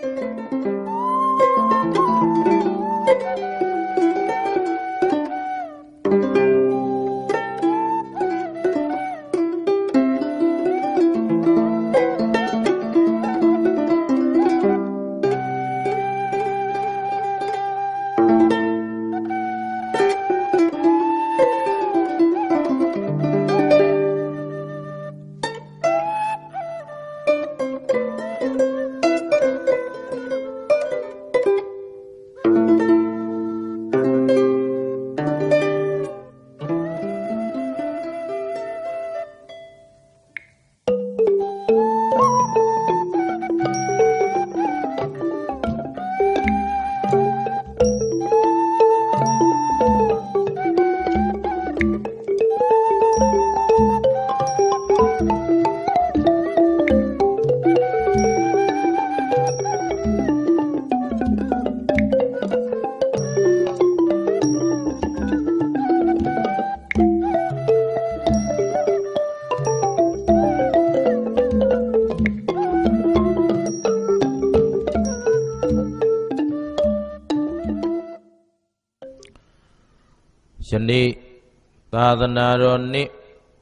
ယနေ့သာသနာတော်နှစ်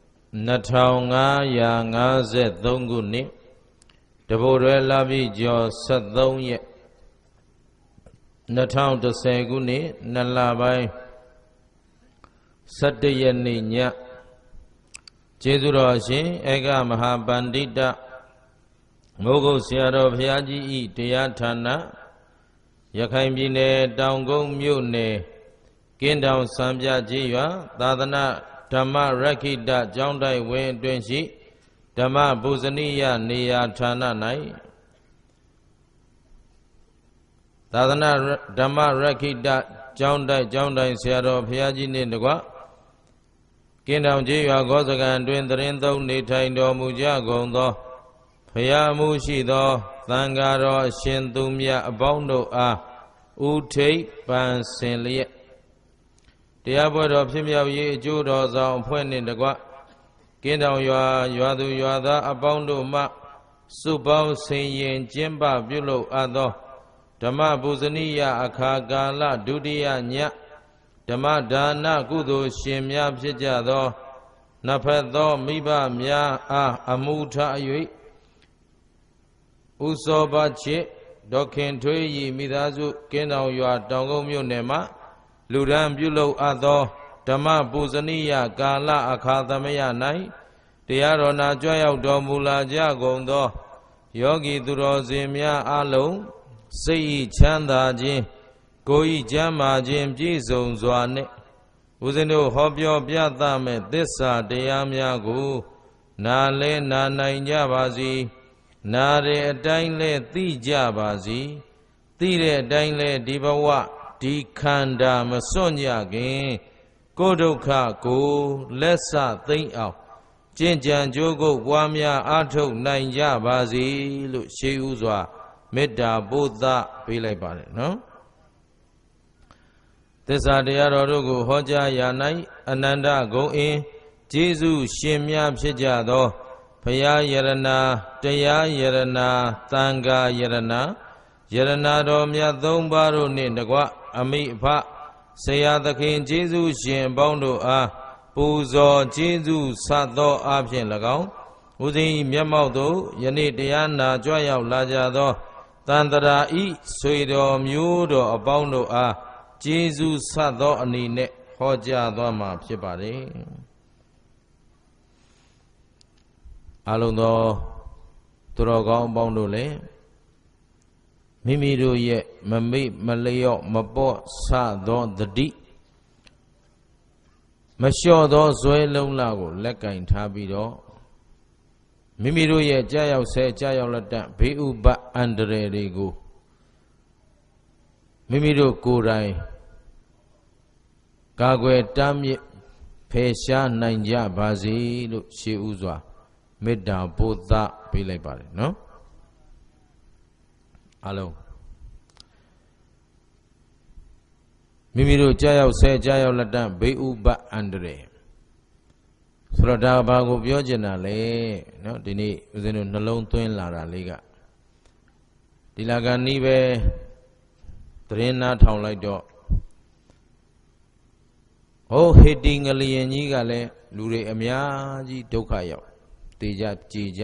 2553ခုနှစ်တဘိုးရွယ်လပြည့်ကျော်73ရက်2010ခုနှစ်2လပိုင်း17ရက်နေ့ညကျေးဇူးတော်ရှင်ဧကမဟာပန္တိတမိုးကုတ်ဆရာတော်ဘုရားကြီးဤတရားဌာနရခိုင်ပြည်နယ်တောင်ကုန်းမြို့နယ်ကင်းတောင်စံပြကြီးရွာသာသနာဓမ္မရက္ခိတကျောင်းတိုက်ဝင်းအတွင်းရှိဓမ္မပူဇနီယနေရာဌာန၌သာသနာဓမ္မရက္ခိတကျောင်းတိုက်ဆရာတော်ဘုရားကြီးနှင့်တကွကင်းတောင်ကြီးရွာဂောစကံတွင်သရင်သုံးနေထိုင်တော်မူကြကုန်သောဘုရားမှုရှိသောသံဃာတော်အရှင်သူမြတ်အပေါင်းတို့အားဥထိပ်ပန်ဆင်လျက်တရားပွဲတော်ဖြစ်မြောက်ရေးအကျိုးတော်ဆောင်အဖွဲ့နှင့်တကွကင်းတောင်ရွာသူရွာသားအပေါင်းတို့မှစုပေါင်းဆင်ရင်ကျင်းပပြုလုပ်အပ်သောဓမ္မပူဇနီယအခါကာလဒုတိယညဓမ္မဒါနကုသိုလ်ရှင်များဖြစ်ကြသောနှစ်ဖက်သောမိဘများအားအမှုထား၍ဥစောဘချစ်ဒေါခင်ထွေးဤမိသားစုကင်းတောင်ရွာတောင်ကုန်းမြို့နယ်မှာလူရန်ပြုလုပ်အပ်သောဓမ္မပူဇနီယကာလအခါသမယ၌တရားတော်နာကြွရောက်တော်မူလာကြကုန်သောယောဂီသူတော်စင်များအလုံးစိတ်ဤချမ်းသာခြင်းကိုယ်ဤကျမ်းမာခြင်းပြည့်စုံစွာနှင့်ဦးဇင်းတို့ဟောပြောပြသမဲ့သစ္စာတရားများကိုနာလဲနာနိုင်ကြပါစေနာတဲ့အတိုင်းလဲသိကြပါစေသိတဲ့အတိုင်းလဲဒီဘဝဒီခန္ဓာမစွန့်ကြခင်ကိုယ်ဒုက္ခကိုလက်စသိမ့်အောင်ကျင့်ကြံကြိုးကုပ်ပွားများအားထုတ်နိုင်ကြပါစေလို့ရှေးဥစွာမေတ္တာပို့သပေးလိုက်ပါတယ်နော်သစ္စာတရားတော်တို့ကိုဟောကြားရာ၌အနန္တဂုဏ်အင်းကျေးဇူးရှင်များဖြစ်ကြသောဘုရားယရဏတရားယရဏသံဃာယရဏယရဏတော်မြတ်သုံးပါးတို့နှင့်တကွအမိအဖဆရာသခင်ကျေးဇူးရှင်အပေါင်းတို့အားပူဇော်ကျေးဇူးဆပ်သောအားဖြင့်၎င်းဦးဇင်းမျက်မှောက်သို့ယနေ့တရားနာကြွရောက်လာကြသောတန်တရာဤဆွေတော်မျိုးတော်အပေါင်းတို့အားကျေးဇူးဆပ်သောအနေနဲ့ဟောကြားသွားမှာဖြစ်ပါတယ်အလုံးသောသူတော်ကောင်းအပေါင်းတို့လည်းမိမိတို့ရဲ့မမေ့မလျော့မပေါ့ဆသောတတိမလျှော့သောဇွဲလုံးလာကိုလက်ကင်ထားပြီးတော့မိမိတို့ရဲ့ကြာရောက်ဆဲကြာရောက်လက်တန့်ဘေးဥပတ်အန္တရာယ်တွေကိုမိမိတို့ကိုယ်တိုင်ကာကွယ်တားမြစ်ဖယ်ရှားနိုင်ကြပါစေလို့ရှေးဥစွာမေတ္တာပို့သပေးလိုက်ပါတယ်နော်အလုံးမိမိတို့ကြာရောက်ဆဲကြာရောက်လက်တန့်ဘေးဥပတ်အန္တရာယ်ဆိုတော့ဒါဘာကိုပြောချင်တာလဲနော်ဒီနေ့ဦးဇင်းတို့နှလုံးသွင်းလာတာလေးကဒီလာကနီးပဲသတင်းနာထောင်လိုက်တော့ဟိုဟေတီငလျင်ကြီးကလည်းလူတွေအများကြီးဒုက္ခရောက်တေကြကြေကြ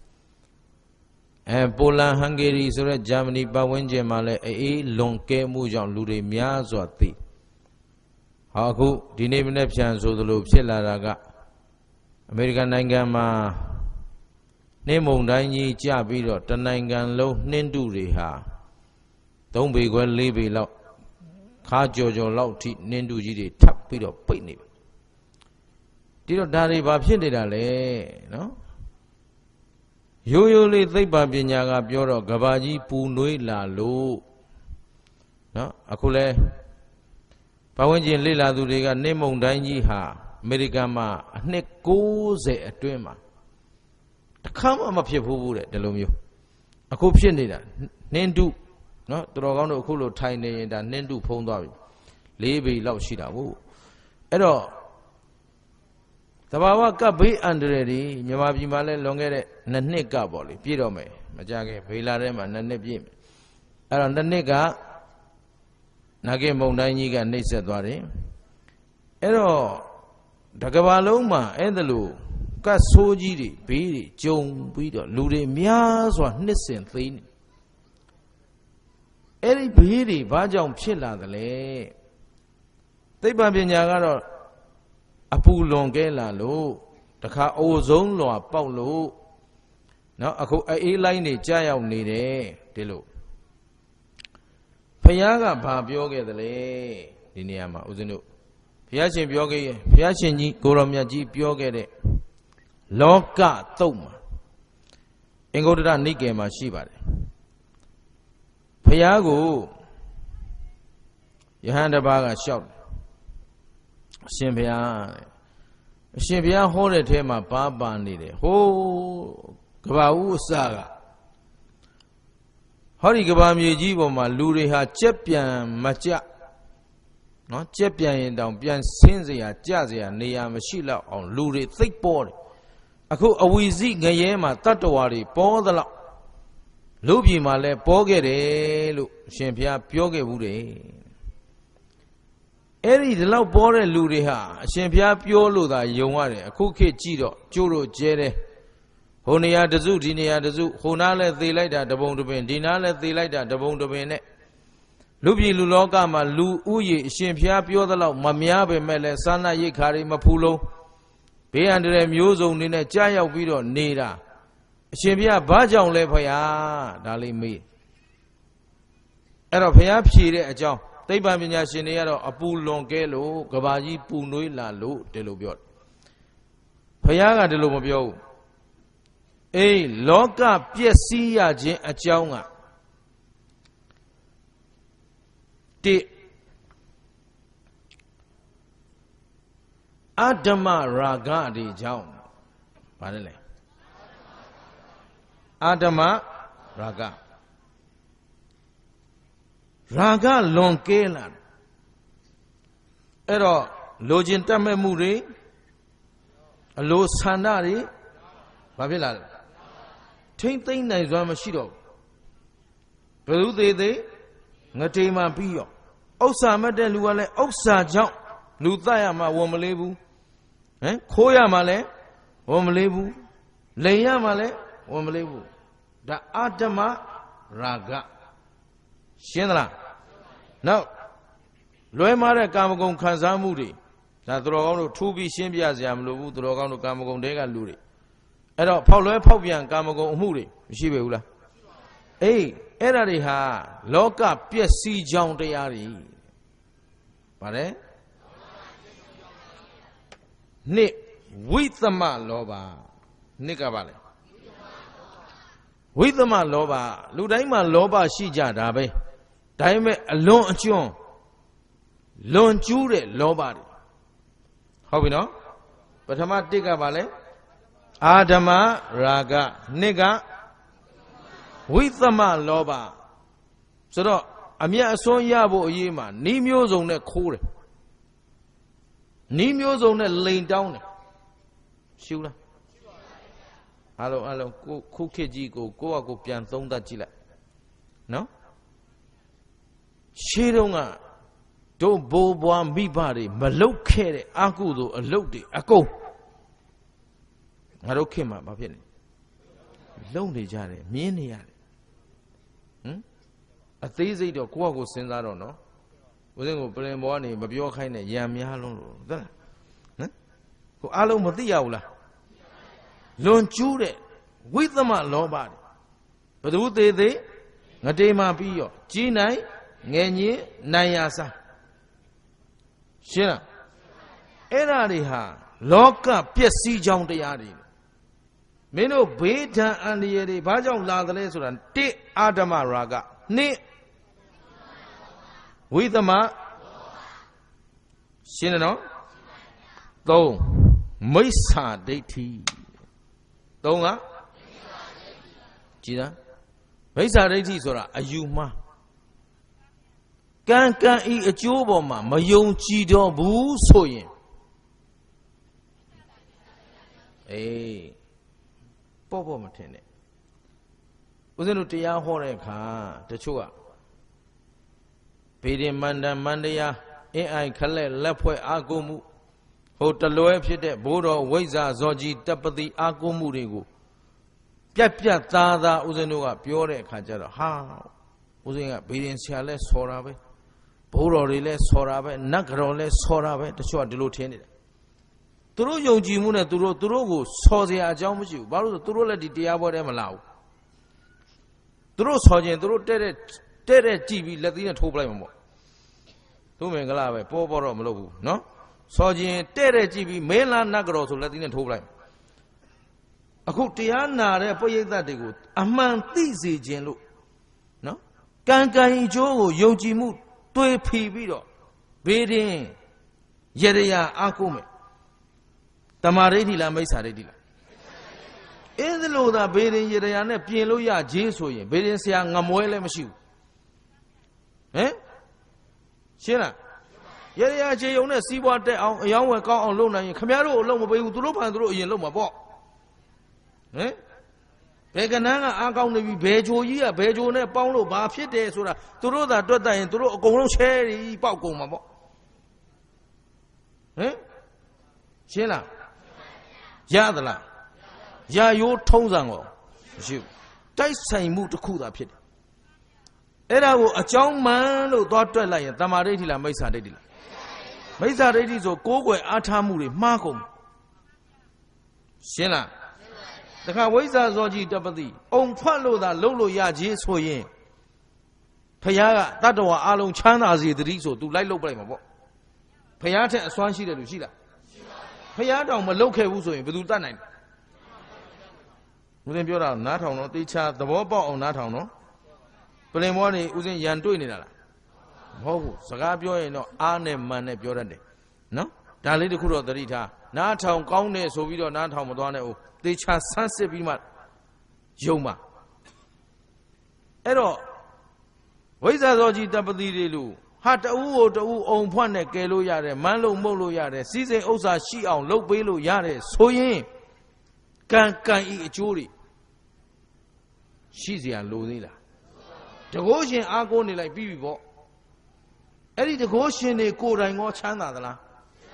ပိုလန်ဟန်ဂေရီဆိုတဲ့ဂျာမနီပတ်ဝန်းကျင်မှာလည်းအေးလွန်ကဲမှုကြောင့်လူတွေများစွာသိဟာအခုဒီနေ့မနေ့ဖြန်ဆိုသလိုဖြစ်လာတာကအမေရိကန်နိုင်ငံမှာနှင်းမုန်တိုင်းကြီးကျပြီးတော့တနိုင်ငံလုံးနှင်းတုတွေဟာ3 ပေခွဲ4 ပေလောက်ခါကြော်လောက်ထိနှင်းတုကြီးတွေထပ်ပြီးတော့ပိတ်နေပြီဒီတော့ဒါတွေဘာဖြစ်နေတာလဲနော်ရိုးရိုးလေးသိပ္ပံပညာကပြောတော့ကဘာကြီးပူနွေးလာလို့နော်အခုလဲပတ်ဝန်းကျင်လေ့လာသူတွေကနှင်းမုန်တိုင်းကြီးဟာအမေရိကန်မှာအနှစ်90အတွင်းမှာတစ်ခါမှမဖြစ်ဘူးတဲ့ဒီလိုမျိုးအခုဖြစ်နေတာနှင်းတုနော်တော်ကောင်းတို့အခုလိုထိုင်နေရင်ဒါနှင်းတုဖုံးသွားပြီ4 ပေလောက်ရှိတာဟုတ်အဲ့တော့တဘာဝကပ်ဘေးအန္တရာယ်တွေမြန်မာပြည်မှာလည်းလွန်ခဲ့တဲ့2 နှစ်ကပေါ့လေပြည့်တော့မယ်မကြခင်ဘေးလာထဲမှာ2 နှစ်ပြည့်မယ်အဲ့တော့2 နှစ်ကနာဂိမုန်တိုင်းကြီးကနှိပ်စက်သွားတယ်အဲ့တော့တကဘာလုံးမှာအဲ့ဒါလို့ကတ်ဆိုးကြီးတွေဘေးတွေကြုံပြီးတော့လူတွေများစွာနှစ်ဆင်သိနေအဲ့ဒီဘေးတွေဘာကြောင့်ဖြစ်လာသလဲသိပ္ပံပညာကတော့အပူလွန်ကဲလာလို့တခါအိုဇုံးလွာပေါက်လို့နော်အခုအေးလိုင်းတွေကြာရောက်နေတယ်ဒီလိုဘုရားကဘာပြောခဲ့သလဲဒီနေရာမှာဦးဇင်းတို့ဘုရားရှင်ပြောခဲ့ရင်ဘုရားရှင်ကြီးကိုရောမြတ်ကြီးပြောခဲ့တဲ့လောကသုတ်မှာအင်္ဂုတ္တရနိကေမှာရှိပါတယ်ဘုရားကိုယဟန်တစ်ပါးကလျှောက်တယ်အရှင်ဘုရားအရှင်ဘုရားဟောတဲ့ထဲမှာပါနေတယ်ဟိုးကဘာဦးအစကဟောဒီကဘာမြေကြီးပေါ်မှာလူတွေဟာကြက်ပြန်မကြနော်ကြက်ပြန်ရင်တောင်ပြန်ဆင်းเสียကြเสียနေရာမရှိတော့အောင်လူတွေသိပ်ပေါ်တယ်အခုအဝီစီငရဲမှာတတ္တဝါတွေပေါ်သလောက်လူပြည်မှာလည်းပေါ်ခဲ့တယ်လို့အရှင်ဘုရားပြောခဲ့ဘူးတယ်အဲ့ဒီဒီလောက်ပေါ်တဲ့လူတွေဟာအရှင်ဘုရားပြောလို့သာယုံရတယ်အခုခေတ်ကြည့်တော့ကျိုးတို့ကျဲတယ်ဟိုနေရာတစုဒီနေရာတစုဟိုနားလဲသေလိုက်တာတပုံတပင်ဒီနားလဲသေလိုက်တာတပုံတပင်နဲ့လူပြည်လူလောကမှာလူဥယေအရှင်ဘုရားပြောသလောက်မများပဲမဲ့လဲစာနာရိတ်ခါတွေမဖူးလုံးဘေးအန္တရာယ်မျိုးစုံတွေနဲ့ကြားရောက်ပြီးတော့နေတာအရှင်ဘုရားဘာကြောင့်လဲဖေယားဒါလေးမေးအဲ့တော့ဘုရားဖြေတဲ့အကြောင်းသိပ္ပံပညာရှင်တွေကတော့အပူလွန်ကဲလို့ကဘာကြီးပူနွေးလာလို့ဒီလိုပြောတယ်ဘုရားကဒီလိုမပြောဘူးအေးလောကပျက်စီးရခြင်းအကြောင်းကတိအဓမ္မရာဂတွေကြောင့်ဗါတယ်လေအဓမ္မရာဂလွန်ကဲလာအဲ့တော့လိုချင်တတ်မဲ့မှုတွေအလိုဆန္ဒတွေဘာဖြစ်လာလဲထိမ့်သိမ့်နိုင်စွာမရှိတော့ဘယ်သူသေးသေးငတိမှပြီးရောဥစ္စာမတ်တဲ့လူကလည်းဥစ္စာကြောင့်လူသတ်ရမှာဝန်မလေးဘူးဟမ်ခိုးရမှာလည်းဝန်မလေးဘူးလိန်ရမှာလည်းဝန်မလေးဘူးဒါအဓမ္မရာဂရှင်းသလားနောက်လွဲမားတဲ့ကာမဂုဏ်ခံစားမှုတွေဒါသူတော်ကောင်းတို့ထူးပြီးရှင်းပြစရာမလိုဘူးသူတော်ကောင်းတို့ကာမဂုဏ်တွေကလူတွေအဲ့တော့ဖောက်လွဲဖောက်ပြန်ကာမဂုဏ်အမှုတွေမရှိပေဘူးလားအေးအဲ့ဒါတွေဟာလောကပျက်စီးကြောင်းတရားတွေဗါတယ်နှစ်ဝိသမလောဘနှစ်ကပါလေဝိသမလောဘလူတိုင်းမှာလောဘရှိကြတာပဲဒါပေမဲ့အလွန်အကျွံလွန်ကျူးတဲ့လောဘတွေဟုတ်ပြီနော်ပထမတစ်ကပါလေအာဓမ္မရာဂနှစ်ကဝိသမလောဘဆိုတော့အမြတ်အစွန်းရဖို့အရေးမှာဤမျိုးစုံနဲ့ခိုးတယ်ဤမျိုးစုံနဲ့လိန်တောင်းတယ်ရှုလားအလုံးကိုခုခေတ်ကြီးကိုယ့်အကိုပြန်သုံးသပ်ကြည့်လိုက်နော်ရှေးတုန်းကတို့ဘိုးဘွားမိဘတွေမလုတ်ခဲ့တဲ့အကုသိုလ်အလုတ်တွေအကုန်ငါတို့ခင်မှာဘာဖြစ်လဲလုံနေကြတယ်မြင်းနေရတယ်အသေးစိတ်တော့ကိုယ့်အကိုစဉ်းစားတော့နော်ဦးစင်းကိုပြင်ပေါ်ကနေမပြောခိုင်းနဲ့ရံများလုံးလို့ဟုတ်လားကိုအားလုံးမသိရဘူးလားလွန်ကျူးတဲ့ဝိသမလောဘတွေဘသူသေးသေးငတေးမှပြီးရောကြီးနိုင်ငယ်ညင်းနိုင်ရစားရှင်းလားအဲ့ဓာတွေဟာလောကပျက်စီးကြောင်းတရားတွေမင်းတို့ဘေးဒဏ်အန္တရာယ်တွေဘာကြောင့်လာသလဲဆိုတာတစ်အာဓမရာဂနှစ်ဝိသမရှင်းတယ်နော်သုံးမိစ္ဆာဒိဋ္ဌိသုံးကကြည်လားမိစ္ဆာဒိဋ္ဌိဆိုတာအယူမှားကံကံဤအကျိုးပေါ်မှာမယုံကြည်တော့ဘူးဆိုရင်ပေါ့မထင်နဲ့ဦးဇင်းတို့တရားဟောတဲ့အခါတချို့ကဗေဒင်မန္တန်မန္တရားအင်းအိုင်ခလက်လက်ဖွဲ့အာကိုမှုဟိုတလွဲဖြစ်တဲ့ဘိုးတော်ဝိဇ္ဇာဇောကြီးတပတိအာကိုမှုတွေကိုပြတ်သားသားဦးဇင်းတို့ကပြောတဲ့အခါကျတော့ဟာဦးဇင်းကဗေဒင်ဆရာလဲဆော်တာပဲဘိုးတော်တွေလဲဆော်တာပဲနတ်ကတော်လဲဆော်တာပဲတချို့ကဒီလိုထင်နေတယ်သူတို့ယုံကြည်မှုနဲ့သူတို့ကိုဆော်စရာအကြောင်းမရှိဘူးဘာလို့လဲသူတို့လည်းဒီတရားပွဲထဲမလာဘူးသူတို့ဆော်ခြင်းသူတို့တဲ့ကြည့်ပြီးလက်သီးနဲ့ထိုးပလိုက်မှာပေါ့သူမင်္ဂလာပဲပေါ်တော့မလုပ်ဘူးနော်ဆော်ခြင်းတဲ့ကြည့်ပြီးမင်းလားနတ်ကတော်ဆိုလက်သီးနဲ့ထိုးပလိုက်အခုတရားနာတဲ့ပရိသတ်တွေကိုအမှန်သိစေခြင်းလို့နော်ကံကံအကျိုးကိုယုံကြည်မှုတွေးဖီပြီးတော့ဘေးရင်ရရအာကိုမယ်တမာဒိဋ္ဌိလားမိစ္ဆာဒိဋ္ဌိလားအဲ့ဒီလိုသာဘေးရင်ရရနဲ့ပြင်လို့ရကြီးဆိုရင်ဘေးရင်ဆရာငမွဲလည်းမရှိဘူးဟမ်ရှင်းလားရရခြေုံနဲ့စီးပွားတက်အောင်အယောင်းဝယ်ကောင်းအောင်လုပ်နိုင်ရင်ခမရတို့အလုပ်မပေးဘူးသူတို့ဖန်သူတို့အရင်လုပ်မှာပေါ့ဟမ်ဘယ်ကနန်းကအားကောင်းနေပြီဘယ်ချိုကြီးကဘယ်ချိုနဲ့ပေါင်းလို့ဘာဖြစ်တယ်ဆိုတာသူတို့သာတွက်တတ်ရင်သူတို့အကုန်လုံးရှဲရီပေါက်ကုန်မှာပေါ့ဟမ်ရှင်းလားရသလားရရိုးထုံးစံကိုမရှိဘူးတိုက်ဆိုင်မှုတစ်ခုသာဖြစ်တယ်အဲ့ဒါကိုအကြောင်းမှန်လို့သွားတွက်လိုက်ရင်တမာဒိဋ္ဌိလားမိစ္ဆာဒိဋ္ဌိလားမိစ္ဆာဒိဋ္ဌိဆိုကိုးကွယ်အားထားမှုတွေမှားကုန်ရှင်းလားတခါဝိဇ္ဇာဇောကြီးတပတိအုံဖတ်လို့သာလှုပ်လို့ရကြီးဆိုရင်ဖခင်ကတတ္တဝါအလုံးချမ်းသာစေတည်းဆိုသူလိုက်လှုပ်ပလိုက်မှာပေါ့ဖခင်ထက်အစွမ်းရှိတယ်လို့ရှိလားဖခင်တောင်မလှုပ်ခဲ့ဘူးဆိုရင်ဘယ်သူတတ်နိုင်လဲဦးဇင်းပြောတာနားထောင်တော့တေချာသဘောပေါက်အောင်နားထောင်တော့ပြင်မောနေဦးဇင်းရန်တွေ့နေတာလားမဟုတ်ဘူးစကားပြောရင်တော့အားနဲ့မန်နဲ့ပြောတတ်တယ်နော်ဒါလေးတခုတော့သတိထားနားထောင်ကောင်းတယ်ဆိုပြီးတော့နားထောင်မသွားနဲ့ဦးတေချာဆန်းစစ်ပြီးမှယုံပါအဲ့တော့ဝိဇ္ဇာဇောကြီးတပတိတွေလူဟာတူကိုတူအုံဖွက်နဲ့ကဲလို့ရတယ်မန်းလို့မှုတ်လို့ရတယ်စီးစိမ်ဥစ္စာရှိအောင်လုပ်ပေးလို့ရတယ်ဆိုရင်ကံဤအကျိုးတွေရှိเสียလိုသေးလားတကောရှင်အားကိုးနေလိုက်ပြီးပြီပေါ့အဲ့ဒီတကောရှင်တွေကိုယ်တိုင်ကောချမ်းသာသလား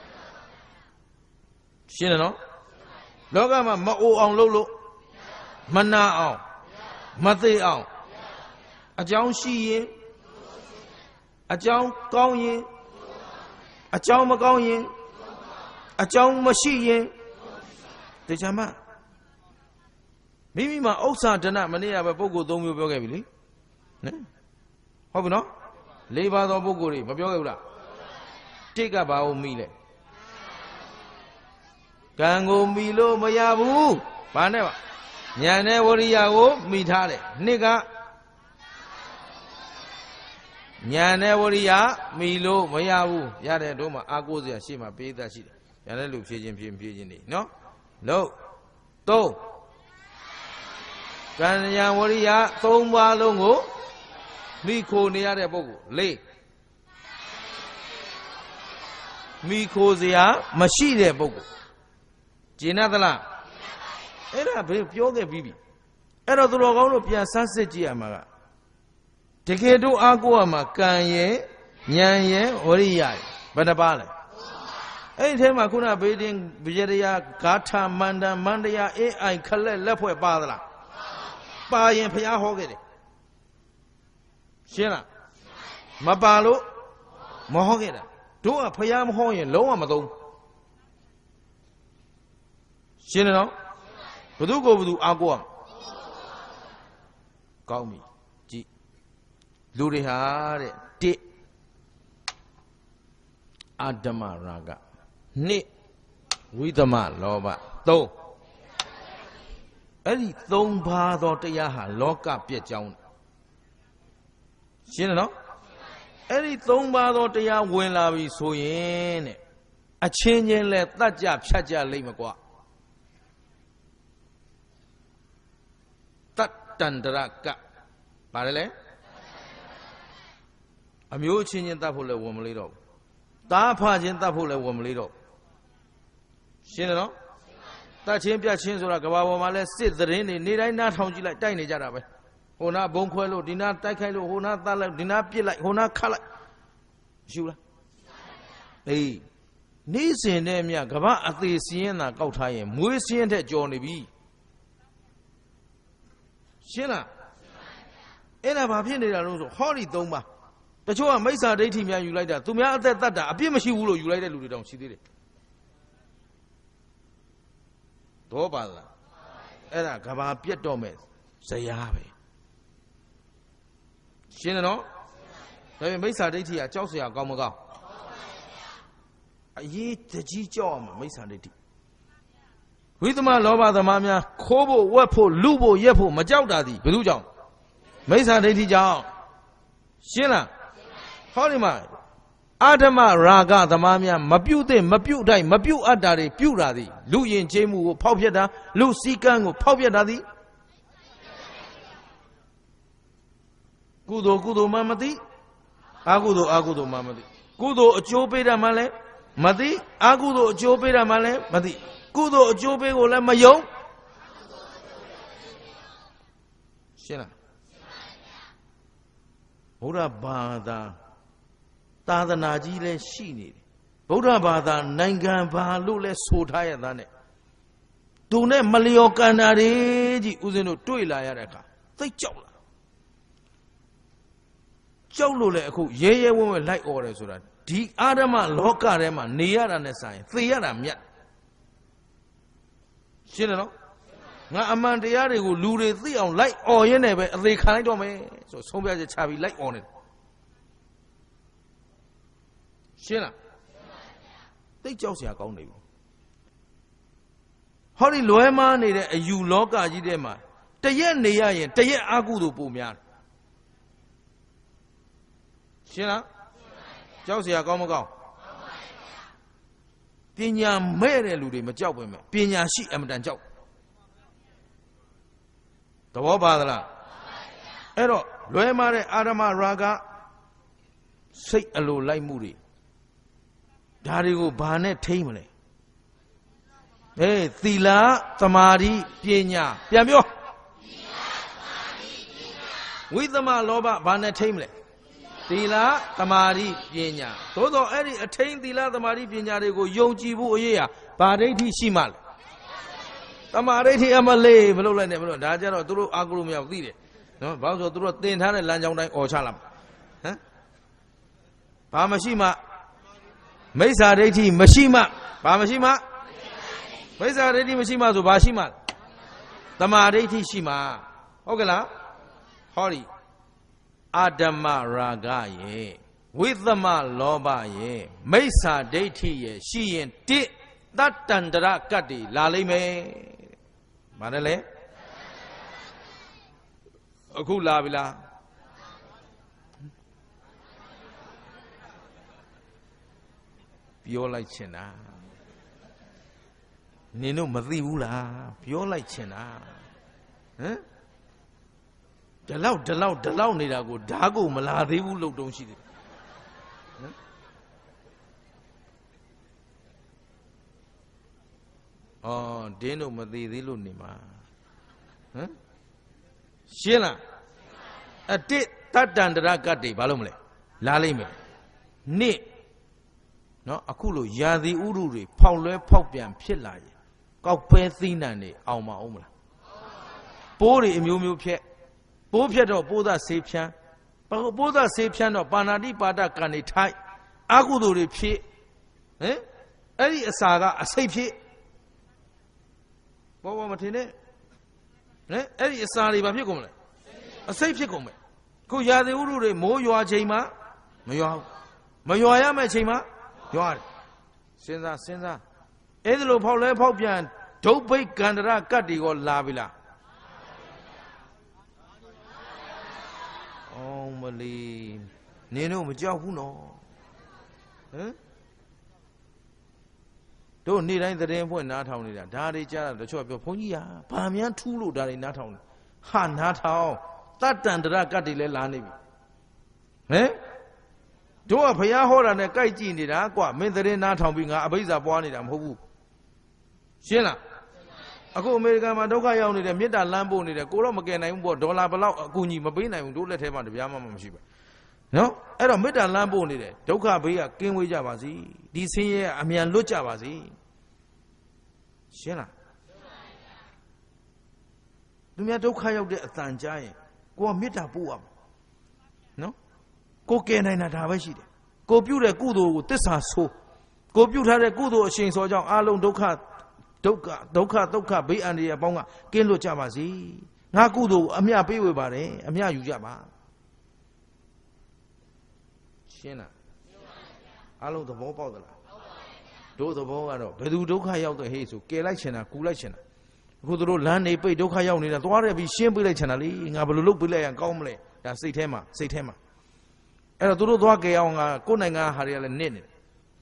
ရှင်းတယ်နော်လောကမှာမအိုအောင်လုပ်လို့မနာအောင်မသိအောင်အကြောင်းရှိရင်အကြောင်းကောင်းရင်အကြောင်းမကောင်းရင်အကြောင်းမရှိရင်တရားမမိမိမှာဥစ္စာဒဏမနေ့ကပဲပုဂ္ဂိုလ်၃မျိုးပြောခဲ့ပြီလေဟုတ်ပြီနော်၄ပါးသောပုဂ္ဂိုလ်တွေမပြောခဲ့ဘူးလားတိတ်ကဘာကိုမိလဲကံကိုမိလို့မရဘူးဘာနဲ့ပါဉာဏ်နဲ့ဝရိယကိုမိထားတယ်နှစ်ကဉာဏ်နဲ့ဝရိယမိလို့မရဘူးရတဲ့တို့မှာအာကိုးစရာရှေ့မှာပေးသက်ရှိတယ်ဉာဏ်နဲ့လူဖြည့်ခြင်းဖြည့်ခြင်းနေနော်လို့သုံးကံဉာဏ်ဝရိယ၃ပါးလုံးကိုမိခိုနေရတဲ့ပုဂ္ဂိုလ်၄မိခိုစရာမရှိတဲ့ပုဂ္ဂိုလ်ကျင်သလားအဲ့ဒါဘယ်ပြောခဲ့ပြီးပြီအဲ့တော့သူတော်ကောင်းတို့ပြန်ဆန်းစစ်ကြည့်ရမှာက Tekedo Agua Kanye, Nyan, Oriya, Badabale. Ain't him Akuna Beding, Vijaria, Gata, Manda, Mandia, I collect Lepo Badla. Buy and Pia Hogget. Shena Mabalo Mohogeta. Do a Payam Hoy and Low Amado. Shena Budu go to Agua. Call me. G. Luri Hare. T. Adama Raga. Ni. Widama Loba. Do. Eddie Thong Bath or Tayaha, lock up your town. Shino? Eddie Thong Bath or Taya when I was so in a change and let that job Chaja Limaqua. Tatandraka. Parale? A mule changing Tapula woman little. Tapa Gentapula woman little. Shino? That champion change or a Gavamale sit the rain, need I not how you like tiny jarabe. Hona Bonquelo, did not take a Hona Tala, did not be like Hona Kala. Shula. Hey, Nisi Nemia, Gava at the Siena, Gautayam, Muisian at Johnny B. Shena. Ena Papini, Holly Doma. The Joa Mesa dating me, you like that. To me, that a Bimashi Wulo, you like that, you don't see it. Dobala. Era Gava Pietomes. Say Yabe. Shino? They may say it, Chelsea, Gomaga. I eat the G Jom, Mason. With my love, the Mamma, Kobo, Wepo, Lubo, Yepo, Majaudadi, Belujon. Mason Deti Shina. Hollyman. Adama Raga, the Mamma, Mabute, Mabudai, Mabu Adari, Puradi, Luyin Jemu, Popiada, Lucican, Popiadadi. Gudo Mamadi, Agudo Mamadi. Gudo Jopeda Male, Madi, Agudo Jopeda Male, Madi. Gudo Jope Ola Mayo. Shina. Ora Bada. Tada Najile Shini. Boda Bada Nangan Balule Sotaya than it. Dune Malio Canari, Uzino Tuila Yaraka. They chola. Cholule, ye woman like orders. Di Adama Locarema, near and a sign. Thearam yet. Shino? Now, among the other who lure thee on light or you never, they can't do me. So, somebody has a light on it. Shina. They just are going. Holly Loema needed a you loca Jidema. Tayan Neya, Tayan Agudu Pumia. Shina? Chelsea are going to go. Pina mere ludi majau women. Pina she am than joke. The Wabadala. Ero, Loemare Adama Raga. Say a low like moody. Darigo Bane Tamele. Eh, Thila, Tamari, Pina, Piamio. With the Maloba Bane Tamele. Thila, Tamari, Pina. Todo any attain Thila, Tamari, Pina, they go Yojibu, yeah, Bareti Shimal. Tamareti Amale, Malola, never, Dajaro, Duru, Agulumi of Dide. No, Bowser, Duru, 1000 Lanjong or Chalam. Huh? Pamashima. Mesa Reti Mashima, Pamashima, Mesa Reti Mashima to Bashima, Tamareti Shima, Ogala, Hori, Adama Ragaye, with the Maloba ye, Mesa Deti ye, she and T, that Tandra Kati, Lalime, Manale, Okula Villa. Pure like China. Nino Madhula, pure like China. Eh? The loud, Nidago, Dago, Maladi, look, don't see it. Oh, Deno Madhi Lunima. Sheila, a tit, တ္တန္တရကတ္တိဘာလို့မလဲလာလိမ့်မယ်နှစ်နော်အခုလိုရာသီဥတုတွေဖောက်လွဲဖောက်ပြန်ဖြစ်လာရင်ကောက်ပဲသီးနှံတွေအောင်မအောင်မလားပိုးတွေအမျိုးမျိုးဖြက်ပိုးဖြက်တော့ပိုးသားဆေးဖြန်းပိုးသားဆေးဖြန်းတော့ပါဏာတိပါဒကံနေထိုက်အကုသိုလ်တွေဖြစ်ဟင်အဲ့ဒီအစာကအစိတ်ဖြစ်ဘောမထင်နဲ့ဟင်အဲ့ဒီအစာတွေဘာဖြစ်ကုန်မလဲအစိတ်ဖြစ်ကုန်မယ်ခုရာသီဥတုတွေမိုးရွာချိန်မှာမရွာဘူးမရွာရမယ့်ချိန်မှာရွာတယ်စဉ်းစားအဲ့ဒီလိုဖောက်လဲဖောက်ပြန်ဒုဗ္ဗိကန္တရကတ်တွေကိုလာပြီလားအောင်မလီနင်တို့မကြောက်ဘူးနော်ဟမ်တို့နေ့တိုင်းသတင်းဖွင့်နားထောင်နေတာဒါတွေကြားတာတချို့ပြောဘုန်းကြီးဟာဘာမှန်းထူးလို့ဒါတွေနားထောင်နေဟာနားထောင်တတ္တန္တရကတ်တွေလည်းလာနေပြီဟမ်တို့ကဘုရားဟောတာနဲ့ကြိုက်ကြည့်နေတာကွာမင်းသတင်းနားထောင်ပြီးငါအဘိဇာပွားနေတာမဟုတ်ဘူးရှင်းလားအခုအမေရိကန်မှာဒုက္ခရောက်နေတယ်မေတ္တာလမ်းပို့နေတယ်ကိုတော့မကယ်နိုင်ဘူးပေါ့ဒေါ်လာဘလောက်အကူအညီမပေးနိုင်ဘူးတို့လက်ထဲမှာတပြားမှမရှိပဲနော်အဲ့တော့မေတ္တာလမ်းပို့နေတယ်ဒုက္ခဘေးကကင်းဝေးကြပါစေဒီဆင်းရဲအမြန်လွတ်ကြပါစေရှင်းလားသူများဒုက္ခရောက်တဲ့အတန်ကြားရင်ကိုကမေတ္တာပို့ရမှာနော်ကိုကယ်နိုင်တာဒါပဲရှိတယ်ကိုပြုတဲ့ကုသိုလ်ကိုသစ္စာဆိုးကိုပြုထားတဲ့ကုသိုလ်အရှင်စောကြောင့်အလုံးဒုက္ခဘေးအန္တရာယ်ပေါင်းကကင်းလွတ်ကြပါစေငါကုသိုလ်ကိုအမျှပေးဝေပါတယ်အမျှယူကြပါရှင်းလားအလုံးသဘောပေါက်သလားတို့သဘောကတော့ဘယ်သူဒုက္ခရောက်တဲ့ဟေးဆိုကယ်လိုက်ချင်တာကူလိုက်ချင်တာအခုတို့လမ်းနေပိတ်ဒုက္ခရောက်နေတာသွားရပြီးရှင်းပေးလိုက်ချင်တာလေငါဘယ်လိုလုပ်ပေးလိုက်ရင်ကောင်းမလဲဒါစိတ်ထဲမှာအဲ့တော့တို့သွားကြရအောင်ငါကိုယ်နိုင်ငံဟာတွေကလည်းနစ်နေတယ်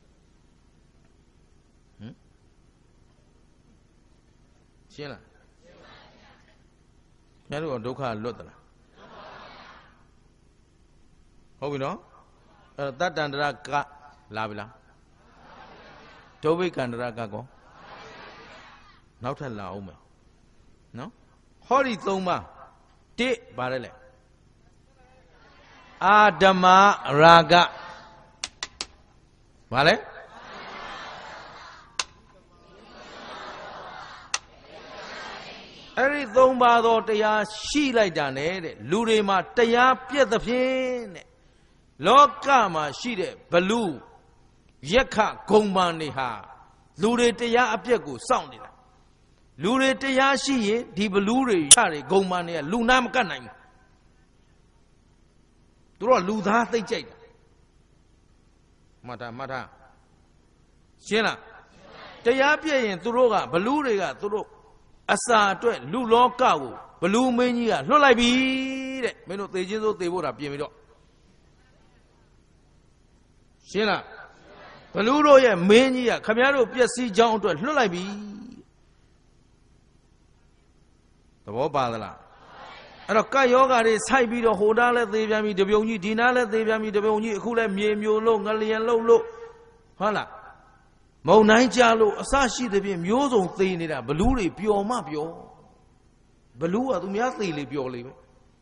ရှင်းလားညတို့ဒုက္ခလွတ်သလားဟုတ်ပြီနော်အဲ့တော့တတ္တန္တရကလာပြီလားဒုဗ္ဗိကန္တရကကောနောက်ထပ်လာအောင်မယ်နော်ဟောဒီ၃ပါးတစ်ပါတယ်လေအာဓမ္မရာဂဘာလဲအဲ့ဒီ၃ပါးသောတရားရှိလိုက်တာနဲ့တဲ့လူတွေမှာတရားပြည့်သဖြင့်တဲ့လောကမှာရှိတဲ့ဘလူယက္ခဂုံပန်တွေဟာလူတွေတရားအပြည့်ကိုစောင့်နေတာလူတွေတရားရှိရင်ဒီဘလူတွေချတွေဂုံပန်တွေကလူနာမကတ်နိုင်ဘူးသူတို့ကလူသားသိကြိုက်တာမှတ်တာရှင်းလားတရားပြည့်ရင်သူတို့ကဘလူတွေကသူတို့အစာအတွက်လူလောကကိုဘလူမင်းကြီးကလွတ်လိုက်ပြီတဲ့မင်းတို့သေခြင်းစိုးသေဖို့တာပြင်ပြီးတော့ရှင်းလားဘလူတို့ရဲ့မင်းကြီးကခမည်းတော်ပျက်စီးကြောင်းအတွက်လွတ်လိုက်ပြီသဘောပါသလားအဲ့တော့ကတ်ယောဂါတွေဆိုက်ပြီးတော့ဟိုတားလည်းသေပြန်ပြီတပြုံကြီးဒီနားလည်းသေပြန်ပြီတပြုံကြီးအခုလည်းမြေမျိုးလို့ငလျင်လို့ဟုတ်လားမုံတိုင်းကြလို့အစရှိသဖြင့်မျိုးစုံသေနေတာဘလူးတွေပျော်မှပျော်ဘလူးကသူများသေလေပျော်လေပဲ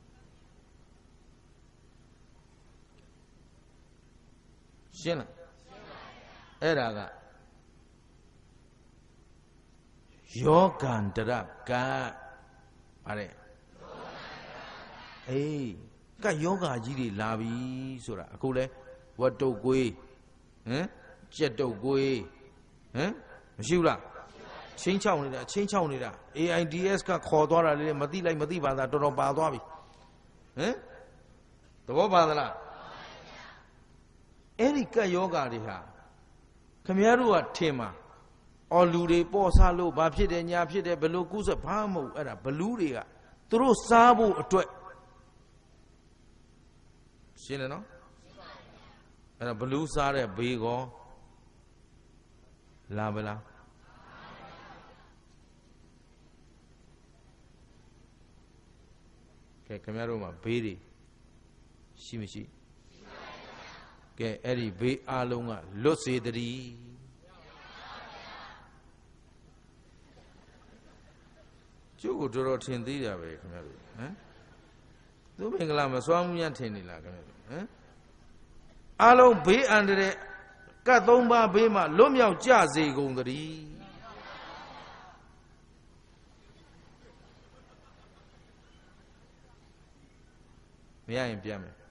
ရှင်းလားအဲ့ဒါကယောဂန္တရကဗါတဲ့အေးကယောဂကြီးတွေလာပြီဆိုတာအခုလဲဝတ်တုတ်ကွေးဟမ်ကြက်တုတ်ကွေးဟမ်မရှိဘူးလားချင်းချောက်နေတာ AIDS ကခေါ်သွားတာလေမသိပါသားတော်တော်ပါသွားပြီဟမ်သဘောပါသလားအဲ့ဒီကတ်ယောဂါတွေဟာခမည်းတော်ကထင်မှာအော်လူတွေပေါ်စားလို့ဘာဖြစ်တယ်ညာဖြစ်တယ်ဘလို့ကုသဘာမဟုတ်အဲ့ဒါဘလူးတွေကသူတို့စားဖို့အတွက်ရှင်းတယ်နော်အဲ့ဒါဘလူးစားတဲ့ဘေးကောလာမလားကဲခင်ဗျားတို့မှာဘေးတွေရှိမရှိကဲအဲ့ဒီဘေးအလုံးကလွတ်စေတည်းကျုပ်ကိုတော်တော်ထင်သေးတာပဲခင်ဗျားတို့ဟမ်သူမင်္ဂလာမစွမ်းမှုရထင်နေလားခင်ဗျဟမ်အားလုံးဘေးအန္တရာယ်ကတ်3ပါးဘေးမှာလွတ်မြောက်ကြစေကုန်သတည်းမရရင်ပြန်မယ်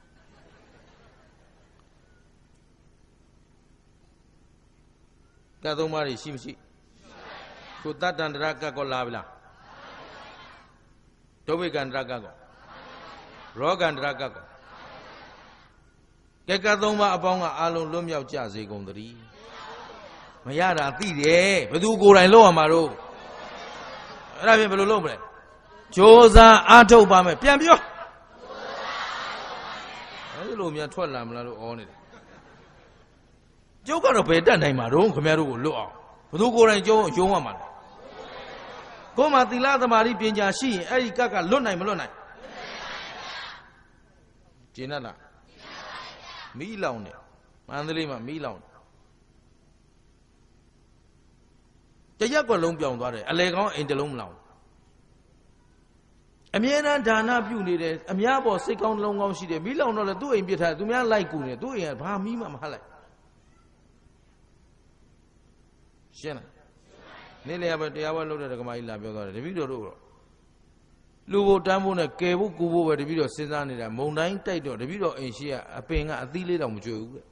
ကတ်3ပါးရှိမရှိကိုတတ္တန္တရကတ်ကောလာပြီလားဒုဗေကန္တရကတ်ကောရောဂန္တရကတ်ကောကဲကတ်3ပါးအပေါင်းကအာလုံးလွတ်မြောက်ကြစေကုန်သတည်းမရတာသိတယ်ဘယ်သူကိုယ်တိုင်လုပ်ရမှာတော့အဲ့ဒါဖြင့်ဘယ်လိုလုပ်မလဲကြိုးစားအားထုတ်ပါမယ်ပြန်ပြောအဲ့ဒီလိုများထွက်လာမလားလို့ဩနေတယ်ကျုပ်ကတော့ဘယ်တတ်နိုင်မှာတော့ခင်ဗျားတို့ကိုလွတ်အောင်ဘယ်သူကိုယ်တိုင်ကျုံရုံးရမှာလဲကိုယ်မှာသီလသမာဓိပညာရှိရင်အဲ့ဒီကတ်ကလွတ်နိုင်မလွတ်နိုင်ကျင်းလားမီးလောင်တယ်မန္တလေးမှာမီးလောင်တယ်တရက်ကွက်လုံးပြောင်းသွားတယ်အလေကောင်းအိမ်တလုံးမလောင်အမြဲတမ်းဒါနပြုနေတယ်အများပေါ်စိတ်ကောင်းလုံးကောင်းရှိတယ်မီးလောင်တော့လေသူ့အိမ်ပြစ်ထားသူများလိုက်ကူနေသူ့အိမ်ကဘာမီးမှမဟတ်လိုက်ရှင်းလားနေ့လေပဲတရားပွဲလုပ်တဲ့ဓမ္မကြီးလာပြောသွားတယ်တပည့်တော်တို့တော့လူဘိုတန်းဖို့နဲ့ကယ်ဖို့ကူဖို့ပဲတပည့်တော်စဉ်းစားနေတာမုံတိုင်းတိုက်တော့တပည့်တော်အိမ်ရှိကအပင်ကအသီးလေးတောင်မကျွေဘူးတဲ့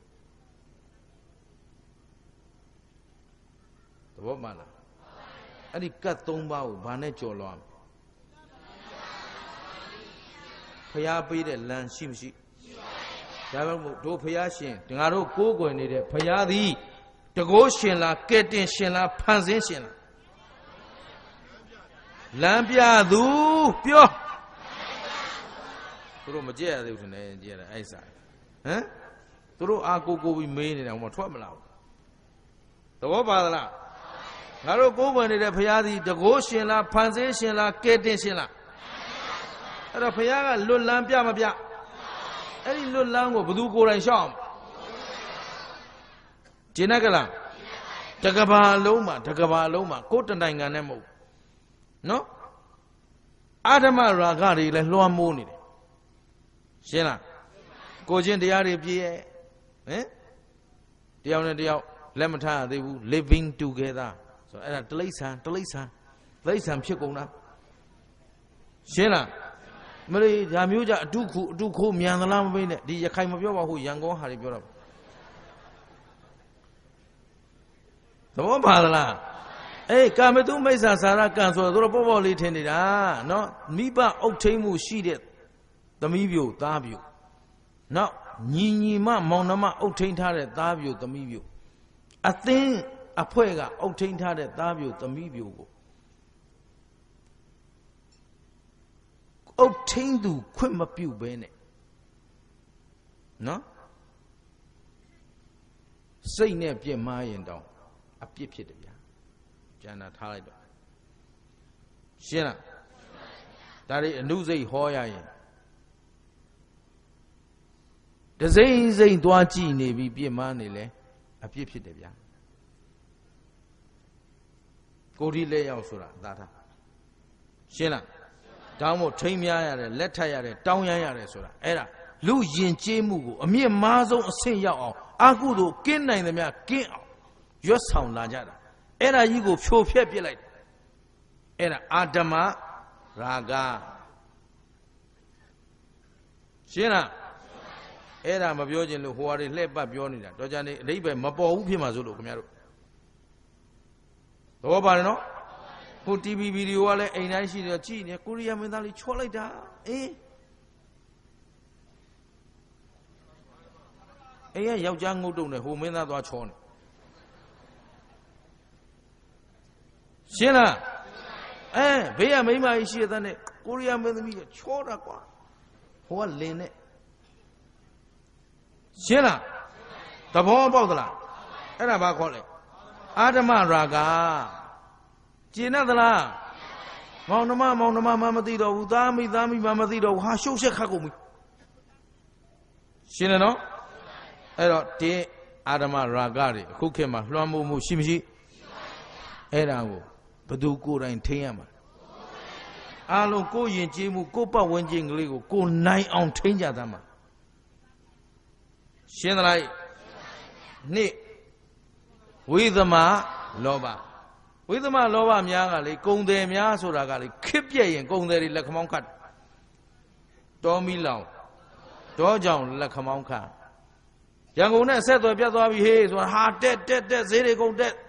သဘောမှန်လားအဲ့ဒီကတ်3ပါးကိုဘာနဲ့ကြော်လွှားဖျားပေးတဲ့လမ်းရှိမရှိဒါပေမဲ့တို့ဖျားရှင်ငါတို့ကိုးကွယ်နေတဲ့ဖျားသည်တကိုးရှင်လားကဲတင်ရှင်လားဖန်ဆင်းရှင်လားလမ်းပြသူပြောသူတို့မကြည့်ရသေးဘူးထင်တယ်ကြည့်ရတာအဲ့စားဟမ်သူတို့အာကိုကိုပြီးမေးနေတာဟိုထွက်မလာဘူးသဘောပါသလားငါတို့ကိုးကွယ်နေတဲ့ဘုရားသည်တကိုးရှင်လားဖန်ဆင်းရှင်လားကဲတင်ရှင်လားအဲ့တော့ဘုရားကလွတ်လန်းပြမပြအဲ့ဒီလွတ်လန်းကိုဘယ်သူကိုယ်တိုင်ရှောက်အောင်ကျင်းကလားတကဘာလုံးမှာကိုယ်တနိုင်ငံနဲ့မဟုတ်နော်အာဓမ္မရာဂတွေလည်းလွှမ်းမိုးနေတယ်ရှင်းလားကိုချင်းတရားတွေပြည့်ရဲ့ဟင်တယောက်နဲ့တယောက်လက်မထားရသေးဘူး living together ဆိုတော့အဲ့ဒါတိရစ္ဆာန်ဖြစ်ကုန်တာရှင်းလားမလေးဒါမျိုးကြအတုခိုးမြန်သလားမသိနဲ့ဒီရခိုင်မပြောပါဘူးရန်ကုန်ဟာတွေပြောတာသဘောပါသလားအေးကာမတုမိစ္ဆာစာရကံဆိုတော့ပေါ့လေးထင်နေတာနော်မိဘအုပ်ထိန်မှုရှိတဲ့သမီးပြိုသားပြိုနောက်ညီမမောင်နှမအုပ်ထိန်ထားတဲ့သားပြိုသမီးပြိုအသင်းအဖွဲ့ကအုပ်ထိန်ထားတဲ့သားပြိုသမီးပြိုကိုအုပ်ထိန်သူခွင့်မပြုဘဲနဲ့နော်စိတ်နဲ့ပြစ်မှားရင်တောင်အပြစ်ဖြစ်တယ်ဗျာကျန်တာထားလိုက်တော့ရှင်းလားဒါတွေအနုစိတ်ဟောရရင်တစိမ့်စိမ့်သွားကြည့်နေပြီးပြစ်မှားနေလဲအပြစ်ဖြစ်တယ်ဗျာကိုယ်ဒီလက်ရောက်ဆိုတာသာထားရှင်းလားတောင်းဖို့ထိမ့်များရတယ်လက်ထပ်ရတယ်တောင်းရမ်းရတယ်ဆိုတာအဲ့ဒါလူယဉ်ကျေးမှုကိုအမြင့်မားဆုံးအဆင့်ရောက်အောင်အာကုသို့ကင်းနိုင်သမျှကင်းအောင်ရွတ်ဆောင်လာကြတာအဲ့ဒါကြီးကိုဖြိုဖျက်ပစ်လိုက်တယ်အဲ့ဒါအာဓမ္မရာဂရှင်းလားအဲ့ဒါမပြောခြင်းလို့ဟိုဟာတွေလှည့်ပတ်ပြောနေတာတော့ကြနေအဓိပ္ပာယ်မပေါ်ဘူးဖြစ်မှာဆိုလို့ခင်ဗျားတို့သဘောပါတယ်နော်ဟို TV ဗီဒီယိုကလည်းအိမ်တိုင်းရှိတယ်ကြည့်နေကိုရီးယားမင်းသားလေးချောလိုက်တာအေးအေးယောက်ျားငုတ်တုံနဲ့ဟိုမင်းသားသွားချောနေရှင်းလားဘေးကမိန်းမကြီးရှိတဲ့နဲ့ကိုရီးယားမင်းသမီးကချောတာကွာဟိုကလင်းနဲ့ရှင်းလားသဘောပေါက်သလားအဲ့ဒါဘာခေါ်လဲအာဓမ္မရာဂကျင်သလားမောင်နှမမှမသိတော့ဘူးသားမိမှမသိတော့ဘူးဟာရှုပ်ရှက်ခတ်ကုန်ပြီရှင်းတယ်နော်အဲ့တော့ဒီအာဓမ္မရာဂတွေအခုခေတ်မှာလွှမ်းမိုးမှုရှိမရှိအဲ့ဒါကိုဘယ်သူကိုယ်တိုင်ထိန်းရမှာအားလုံးကိုယဉ်ကျေးမှုကိုပတ်ဝန်းကျင်ကလေးကိုနိုင်အောင်ထိန်းကြသမှာရှင်းသလားနှစ်ဝိသမလောဘဝိသမလောဘများကလေကုံတယ်များဆိုတာကလေခစ်ပြက်ရင်ကုံတယ်တွေလက်ခမောင်းခတ်တောမီလောင်တောကြောင်လက်ခမောင်းခတ်ရန်ကုန်နဲ့ဆက်သွယ်ပြတ်သွားပြီဟေးဆိုတာဟာတက်ဈေးတွေကုန်တက်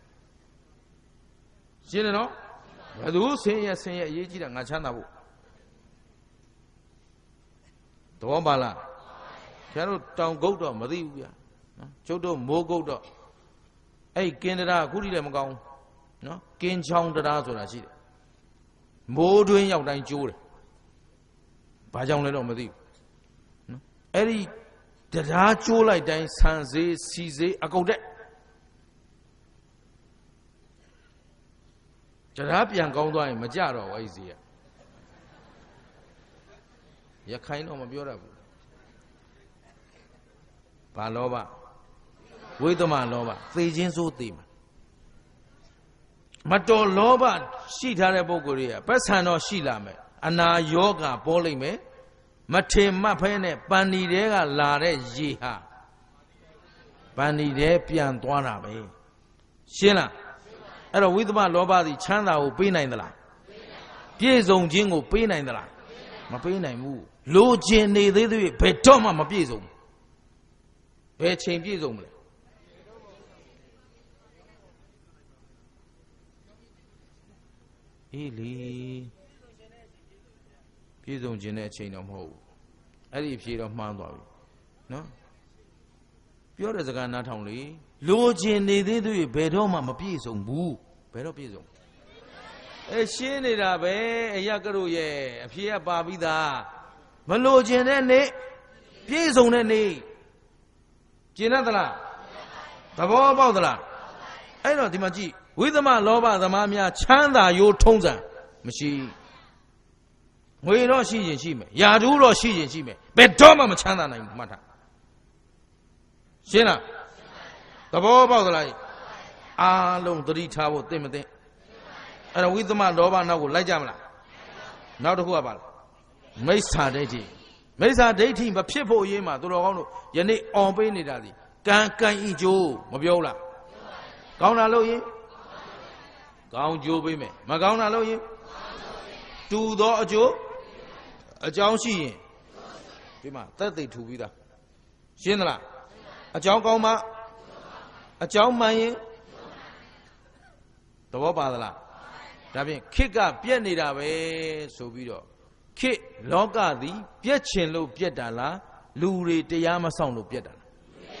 ရှင်းတယ်နော်ဘယ်သူဆင်းရဲအရေးကြီးတာငါချမ်းသာဖို့သဘောပါလားကျွန်တော်တောင်ကုတ်တော့မသိဘူးဗျာနော်ကျုပ်တို့မိုးကုတ်တော့အဲ့ကင်းတရားအခုထိလည်းမကောင်းဘူးနော်ကင်းချောင်းတရားဆိုတာရှိတယ်မိုးတွင်းရောက်တိုင်းကျိုးတယ်ဘာကြောင့်လဲတော့မသိဘူးနော်အဲ့ဒီတရားကျိုးလိုက်တိုင်းဆန်စေးစီစေးအကုန်တက်တရားပြန်ကောင်းသွားရင်မကြတော့ဘူးအဲ့ဒီစီရခိုင်တော့မပြောတတ်ဘူးဘာလောဘဝိသမလောဘသေခြင်းစိုးသေမှာမတော်လောဘရှိထားတဲ့ပုဂ္ဂိုလ်တွေကပတ်ဆံတော့ရှိလာမယ်အနာယောဂပေါ်လိမ့်မယ်မထင်မှတ်ဖဲနဲ့ပန္နီတဲကလာတဲ့ရေဟာပန္နီတဲပြန်သွားတာပဲရှင်းလားအဲ့တော့ဝိသမလောဘသည်ချမ်းသာကိုပေးနိုင်သလားပြည့်စုံခြင်းကိုပေးနိုင်သလားမပေးနိုင်ဘူးလိုချင်နေသေးသေးဘယ်တော့မှမပြည့်စုံဘူးဘယ်ချိန်ပြည့်စုံမလဲအေးလေပြည့်စုံခြင်းတဲ့အချိန်တော့မဟုတ်ဘူးအဲ့ဒီအဖြေတော့မှားသွားပြီနော်ပြောတဲ့စကားနားထောင်လေလိုချင်နေသေးသေးဘယ်တော့မှမပြည့်စုံဘူးဘယ်တော့ပြည့်စုံရှင်းနေတာပဲအရကတို့ရဲ့အဖြေကပါပြီးသားမလိုချင်တဲ့နေ့ပြည့်စုံတဲ့နေ့ကျင်တတ်သလားသဘောပေါက်သလားအဲ့တော့ဒီမှာကြည့်ဝိသမလောဘသမားများချမ်းသာရိုးထုံးစံမရှိငွေတော့ရှိရင်ရှိမယ်ယာတူးတော့ရှိရင်ရှိမယ်ဘယ်တော့မှမချမ်းသာနိုင်ဘူးမှတ်ထားရှင်းလားသဘောပေါက်သလားအားလုံးသတိထားဖို့သိမသိအဲ့တော့ဝိသမလောဘနောက်ကိုလိုက်ကြမလားနောက်တစ်ခုကပါလားမိစ္ဆာဒိဋ္ဌိမိစ္ဆာဒိဋ္ဌိမဖြစ်ဖို့အရေးမှာသူတော်ကောင်းတို့ယနေ့အောင်ပေးနေတာဒီကံကံဤကျိုးမပြောလားကောင်းတာလို့ရင်ကောင်းကျိုးပေးမယ်မကောင်းတာလို့ရင်တူသောအကျိုးအကြောင်းရှိရင်ဒီမှာသက်သေထူပြီးသားရှင်းသလားအကြောင်းကောင်းမှအကြောင်းမှန်ရင်သဘောပါသလားဒါဖြင့်ခေတ်ကပြက်နေတာပဲဆိုပြီးတော့ခေတ်လောကသည်ပြက်ချင်လို့ပြက်တာလားလူတွေတရားမဆောင်လို့ပြက်တာလား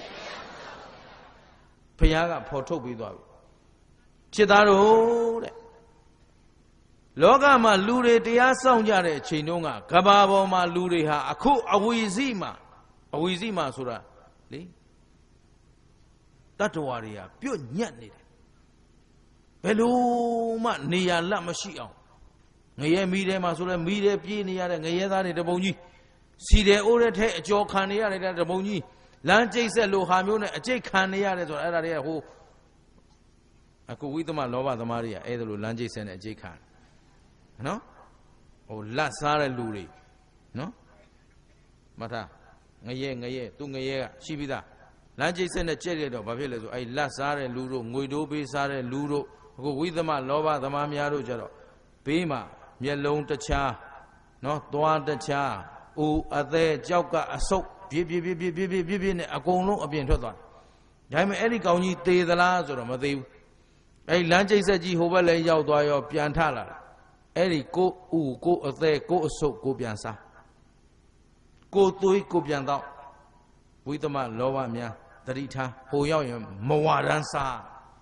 ဘုရားကဖော်ထုတ်ပြီးသွားပြီจิตသားတို့တဲ့လောကမှာလူတွေတရားဆောင်ကြတဲ့အချိန်တုန်းကကဘာပေါ်မှာလူတွေဟာအခုအဝီစီမှာဆိုတာလေတတ္တဝါတွေကပြုတ်ညက်နေတယ်ဘယ်လိုမှနေရာလက်မရှိအောင်ငရဲမီးထဲမှာဆိုလဲမီးထဲပြေးနေရတဲ့ငရဲသားတွေတပုံကြီးစီတယ်အိုးတဲ့ထဲအကျော်ခံနေရတဲ့တပုံကြီးလမ်းကျိတ်ဆက်လို့ဟာမျိုးနဲ့အကျိတ်ခံနေရတယ်ဆိုတော့အဲ့ဒါတွေကဟိုအခုဝိသမလောဘသမားတွေကအဲ့ဒါလိုလမ်းကျိတ်ဆက်နဲ့အကျိတ်ခံနော်ဟိုလက်စားတဲ့လူတွေနော်မထားငရဲသူငရဲကရှိပြီးသားလမ်းကျိတ်ဆက်နဲ့ကြက်ရတော့ဘာဖြစ်လဲဆိုအဲ့လက်စားတဲ့လူတို့ငွေတိုးပေးစားတဲ့လူတို့အခုဝိသမလောဘသမားများတို့ကြတော့ဘေးမှာမျက်လုံးတခြားနော်သွားတခြားဦးအသေးကြောက်ကအဆုပ်ပြပြနဲ့အကုန်လုံးအပြင်ထွက်သွားတယ်ဒါပေမဲ့အဲ့ဒီကောင်ကြီးသေသလားဆိုတော့မသေးဘူးအဲ့လမ်းကျိတ်ဆက်ကြီးဟိုဘက်လည်းရောက်သွားရောပြန်ထလာတယ်အဲ့ဒီကိုဦးကိုအသေးကိုအဆုပ်ကိုပြန်စားကိုသွေးကိုပြန်တော့ဝိသမလောဘများတတိထားဟိုရောက်ရင်မဝရမ်းစား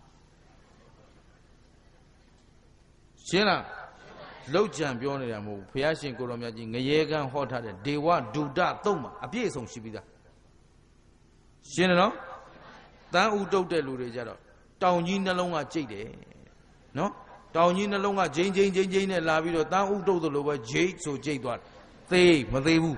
ရှင်းလားလောက်ကြံပြောနေတာမဟုတ်ဘူးဘုရားရှင်ကိုတော်မြတ်ကြီးငရေကံဟောထားတဲ့ဒေဝဒုဒသုံးမှာအပြည့်အစုံရှိပြီးသားရှင်းတယ်နော်တန်းဥတုတ်တဲ့လူတွေကြတော့တောင်ကြီးနှလုံးကကြိတ်တယ်နော်တောင်ကြီးနှလုံးကဂျိန်းနဲ့လာပြီးတော့တန်းဥတုတ်သလိုပဲဂျိတ်ဆိုကြိတ်သွားသေးမသေးဘူး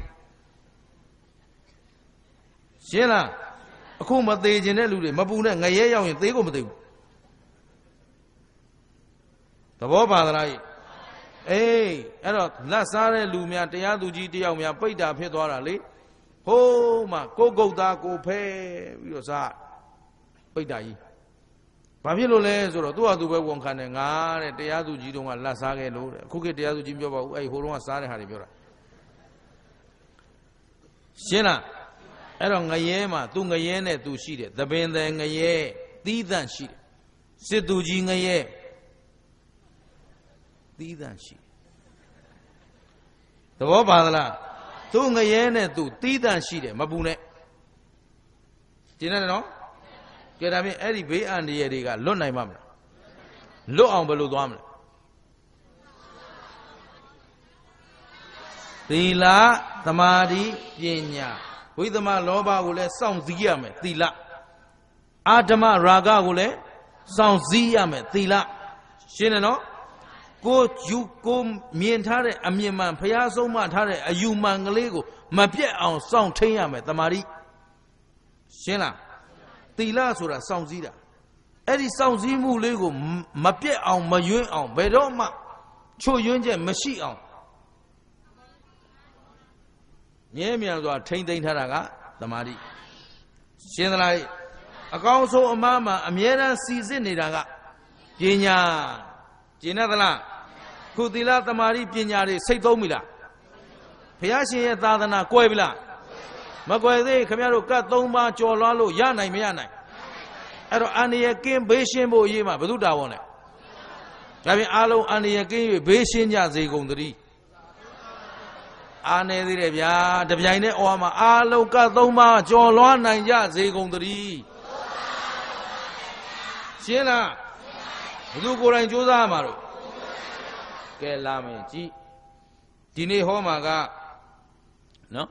ရှင်းလားအခုမသေးခြင်းတဲ့လူတွေမပူနဲ့ငရဲရောက်ရင်သေးကိုမသေးဘူးသဘောပါသလားအဲ့တော့လက်စားတဲ့လူများတရားသူကြီးတယောက်များပိတ်တာဖြစ်သွားတာလေဟိုးမှကိုကုတ်သားကိုဖဲပြီးတော့စားပိတ်တာကြီးဘာဖြစ်လို့လဲဆိုတော့သူ့ဟာသူပဲဝန်ခံတယ်ငါတဲ့တရားသူကြီးတုန်းကလက်စားခဲ့လို့တဲ့အခုခေတ်တရားသူကြီးပြောပါဦးဟိုတုန်းကစားတဲ့ဟာတွေပြောတာရှင်းလားအဲ့တော့ငရဲမှာသူငရဲနဲ့သူရှိတယ်သပင်တယ်ငရဲသီးသန့်ရှိတယ်စစ်သူကြီးငရဲသီးသန့်ရှိသဘောပါသလားသူငရဲနဲ့သူသီးသန့်ရှိတယ်မပူနဲ့ကျင်းတယ်နော်ကဲဒါဖြင့်အဲ့ဒီဘေးအန္တရာယ်တွေကလွတ်နိုင်မှာမလားလွတ်အောင်ဘယ်လိုသွားမလဲသီလသမာဓိပညာဝိသမလောဘကိုလည်းစောင့်စည်းရမယ်သီလအာဓမ္မရာဂကိုလည်းစောင့်စည်းရမယ်သီလရှင်းတယ်နော်ကိုယူကိုမြင်ထားတဲ့အမြင်မှန်ဘုရားဆုံးမထားတဲ့အယူမှန်ကလေးကိုမပြတ်အောင်စောင့်ထိန်ရမယ်သမာဓိရှင်းလားသီလဆိုတာစောင့်စည်းတာအဲ့ဒီစောင့်စည်းမှုလေးကိုမပြတ်အောင်မယွင်းအောင်ဘယ်တော့မှချို့ယွင်းချက်မရှိအောင်မြဲမြံစွာထိမ့်သိမ်းထားတာကသမာဓိရှင်းသလားအကောင်းဆုံးအမှားမှာအမြဲတမ်းစီစစ်နေတာကပညာကျင့်သလားခုသီလသမာဓိပညာတွေစိတ်သုံးပြီလားဘုရားရှင်ရဲ့သာသနာကွယ်ပြီလားမကွယ်သေးခင်ဗျားတို့ကတ်3ပါးကြော်လွှားလို့ရနိုင်မရနိုင်အဲ့တော့အန္တရာယ်ကင်းဘေးရှင်းဖို့အရေးမှာဘယ်သူတာဝန်လဲဒါပြင်အားလုံးအန္တရာယ်ကင်း၍ဘေးရှင်းကြစေကုန်သတည်းအားနေသေးတယ်ဗျာတပြိုင်တည်းဩမှာအားလုံးကတ်3ပါးကြော်လွှားနိုင်ကြစေကုန်သတည်းရှင်းလားဘယ်သူကိုယ်တိုင်ကြိုးစားမှာတော့ကဲလာမယ်ကြည်ဒီနေ့ဟောမှာကနော်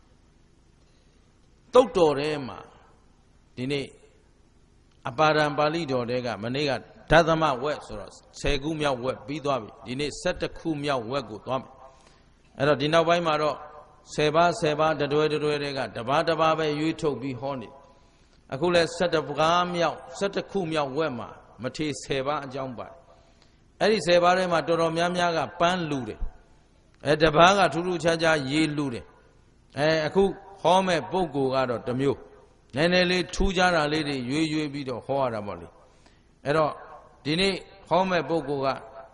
တုတ်တော်ထဲမှာဒီနေ့အပါဒံပါဠိတော်ထဲကမနေ့ကဓသမဝက်ဆိုတော့10ခုမြောက်ဝက်ပြီးသွားပြီဒီနေ့17ခုမြောက်ဝက်ကိုသွားမယ်အဲ့တော့ဒီနောက်ပိုင်းမှာတော့10ပါး10ပါးတတွဲတတွဲတွေကတပါးတပါးပဲရွေးထုတ်ပြီးဟောနေအခုလဲ17ပါးမြောက်17ခုမြောက်ဝက်မှာမထေ10ပါးအကြောင်းပါတယ်အဲ့ဒီ10ပါးထဲမှာတော်တော်များများကပန်းလူတယ်တပါးကထူးထူးခြားခြားရေးလူတယ်အခုဟောမဲ့ပုဂ္ဂိုလ်ကတော့တစ်မျိုးနည်းနည်းလေးထူးခြားတာလေးတွေရွေးပြီးတော့ဟောရတာပေါ့လေအဲ့တော့ဒီနေ့ဟောမဲ့ပုဂ္ဂိုလ်က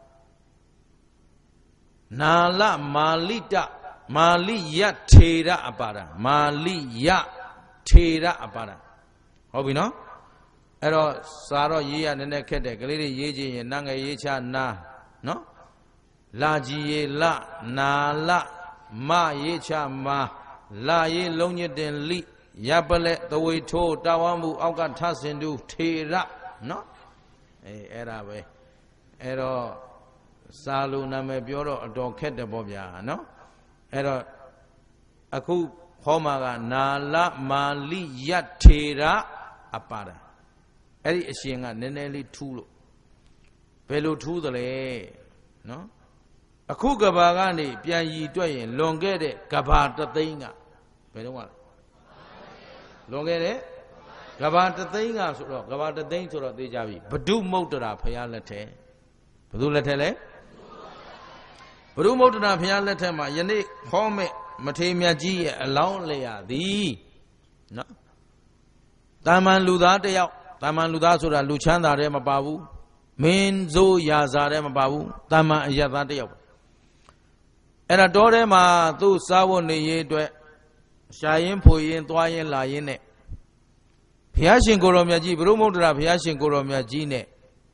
နာလမာလိတမာလိယထေရအပါဒံမာလိယထေရအပါဒံဟုတ်ပြီနော်အဲ့တော့စာတော့ရေးရနည်းနည်းခက်တယ်ကလေးတွေရေးခြင်းရင်နာငယ်ရေးချနာနော်လာကြီးရေးလနာလမရေးချမာလာရေးလုံးညစ်တင်လိရပ်ပလက်သဝေထိုးတာဝမှုအောက်ကထဆင်တူထေရနော်အဲ့ဒါပဲအဲ့တော့စာလိုနာမည်ပြောတော့အတော်ခက်တယ်ပေါ့ဗျာနော်အဲ့တော့အခုဟောမှာကနာလမာလိယထေရအပါဒံအဲ့ဒီအရှင်ကနည်းနည်းလေးထူးလို့ဘယ်လိုထူးသလဲနော်အခုကဘာကနေပြန်ရည်တွက်ရင်လွန်ခဲ့တဲ့ကဘာတသိန်းကဘယ်တော့မှလွန်ခဲ့တဲ့ကဘာတသိန်းကဆိုတော့ကဘာတသိန်းဆိုတော့သိကြပြီဘဒုမုတ်တရာဖရာလက်ထဲဘယ်သူလက်ထဲလဲဘဒုမုတ်တရာဖရာလက်ထဲမှာယနေ့ဟောမဲ့မထေမြတ်ကြီးရဲ့အလောင်းလျာသည်နော်တာမန်လူသားတယောက်တာမန်လူသားဆိုတာလူချမ်းသာတဲ့မပါဘူးမင်းစိုးရာဇာတဲ့မပါဘူးတာမန်အယတ်သားတယောက်အဲ့ဒါတောထဲမှာသူ့စားဝတ်နေရေးအတွက်ရှာရင်ဖွေရင်သွားရင်လာရင်နဲ့ဘုရားရှင်ကိုရောမြတ်ကြီးဘုရုမုဒ္ဒရာဘုရားရှင်ကိုရောမြတ်ကြီးနဲ့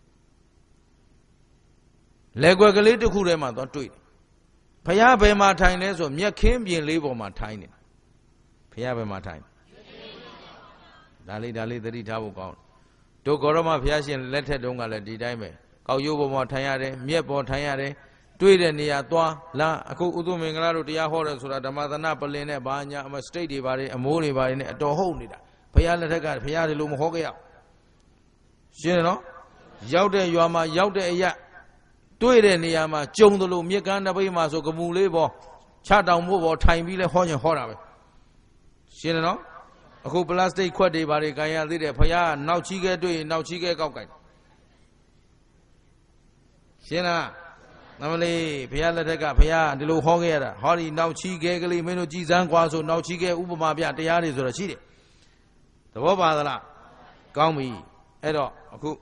လက်ွယ်ကလေးတစ်ခုထဲမှာသွားတွေ့တယ်ဘုရားဘယ်မှာထိုင်လဲဆိုမြက်ခင်းပြင်လေးပေါ်မှာထိုင်နေဘုရားဘယ်မှာထိုင်ဒါလေးသတိထားဖို့ကောင်းတယ်တို့ဂေါရမဘုရားရှင်လက်ထက်တုန်းကလည်းဒီတိုင်းပဲကောက်ရိုးပေါ်မှာထိုင်ရတယ်မြက်ပေါ်ထိုင်ရတယ်တွေ့တဲ့နေရာသွားလာအခုဥသုမင်္ဂလာတို့တရားဟောတယ်ဆိုတာဓမ္မသနာပလင်နဲ့ဘာညာအမစတိတ်တွေဘာတွေအမိုးတွေဘာတွေနဲ့အတော်ဟုတ်နေတာဘုရားလက်ထက်ကဘုရားတွေလို့မဟောခဲ့ရရှင်းတယ်နော်ရောက်တဲ့ရွာမှာရောက်တဲ့အရာတွေ့တဲ့နေရာမှာကြုံသလိုမြစ်ကမ်းတစ်ပိတ်မှာဆိုကမူလေးပေါ်ချတောင်မို့ပေါ်ထိုင်ပြီးလဲဟောရင်ဟောတာပဲရှင်းတယ်နော်အခုပလတ်စတစ်ခွက်တွေဘာတွေကန်ရသေးတယ်ဘုရားကနောက်ချီးခဲတွေ့ရင်နောက်ချီးခဲကောက်ကြိုက်ရှင်းလား Namely, Pialateka, Pia, the low hogger, Holly, now Chigagli, Meno Gizan Quaso, now Chige, Ubama, Tiaris or a city. The Wobala, Gami, Edo, Aku.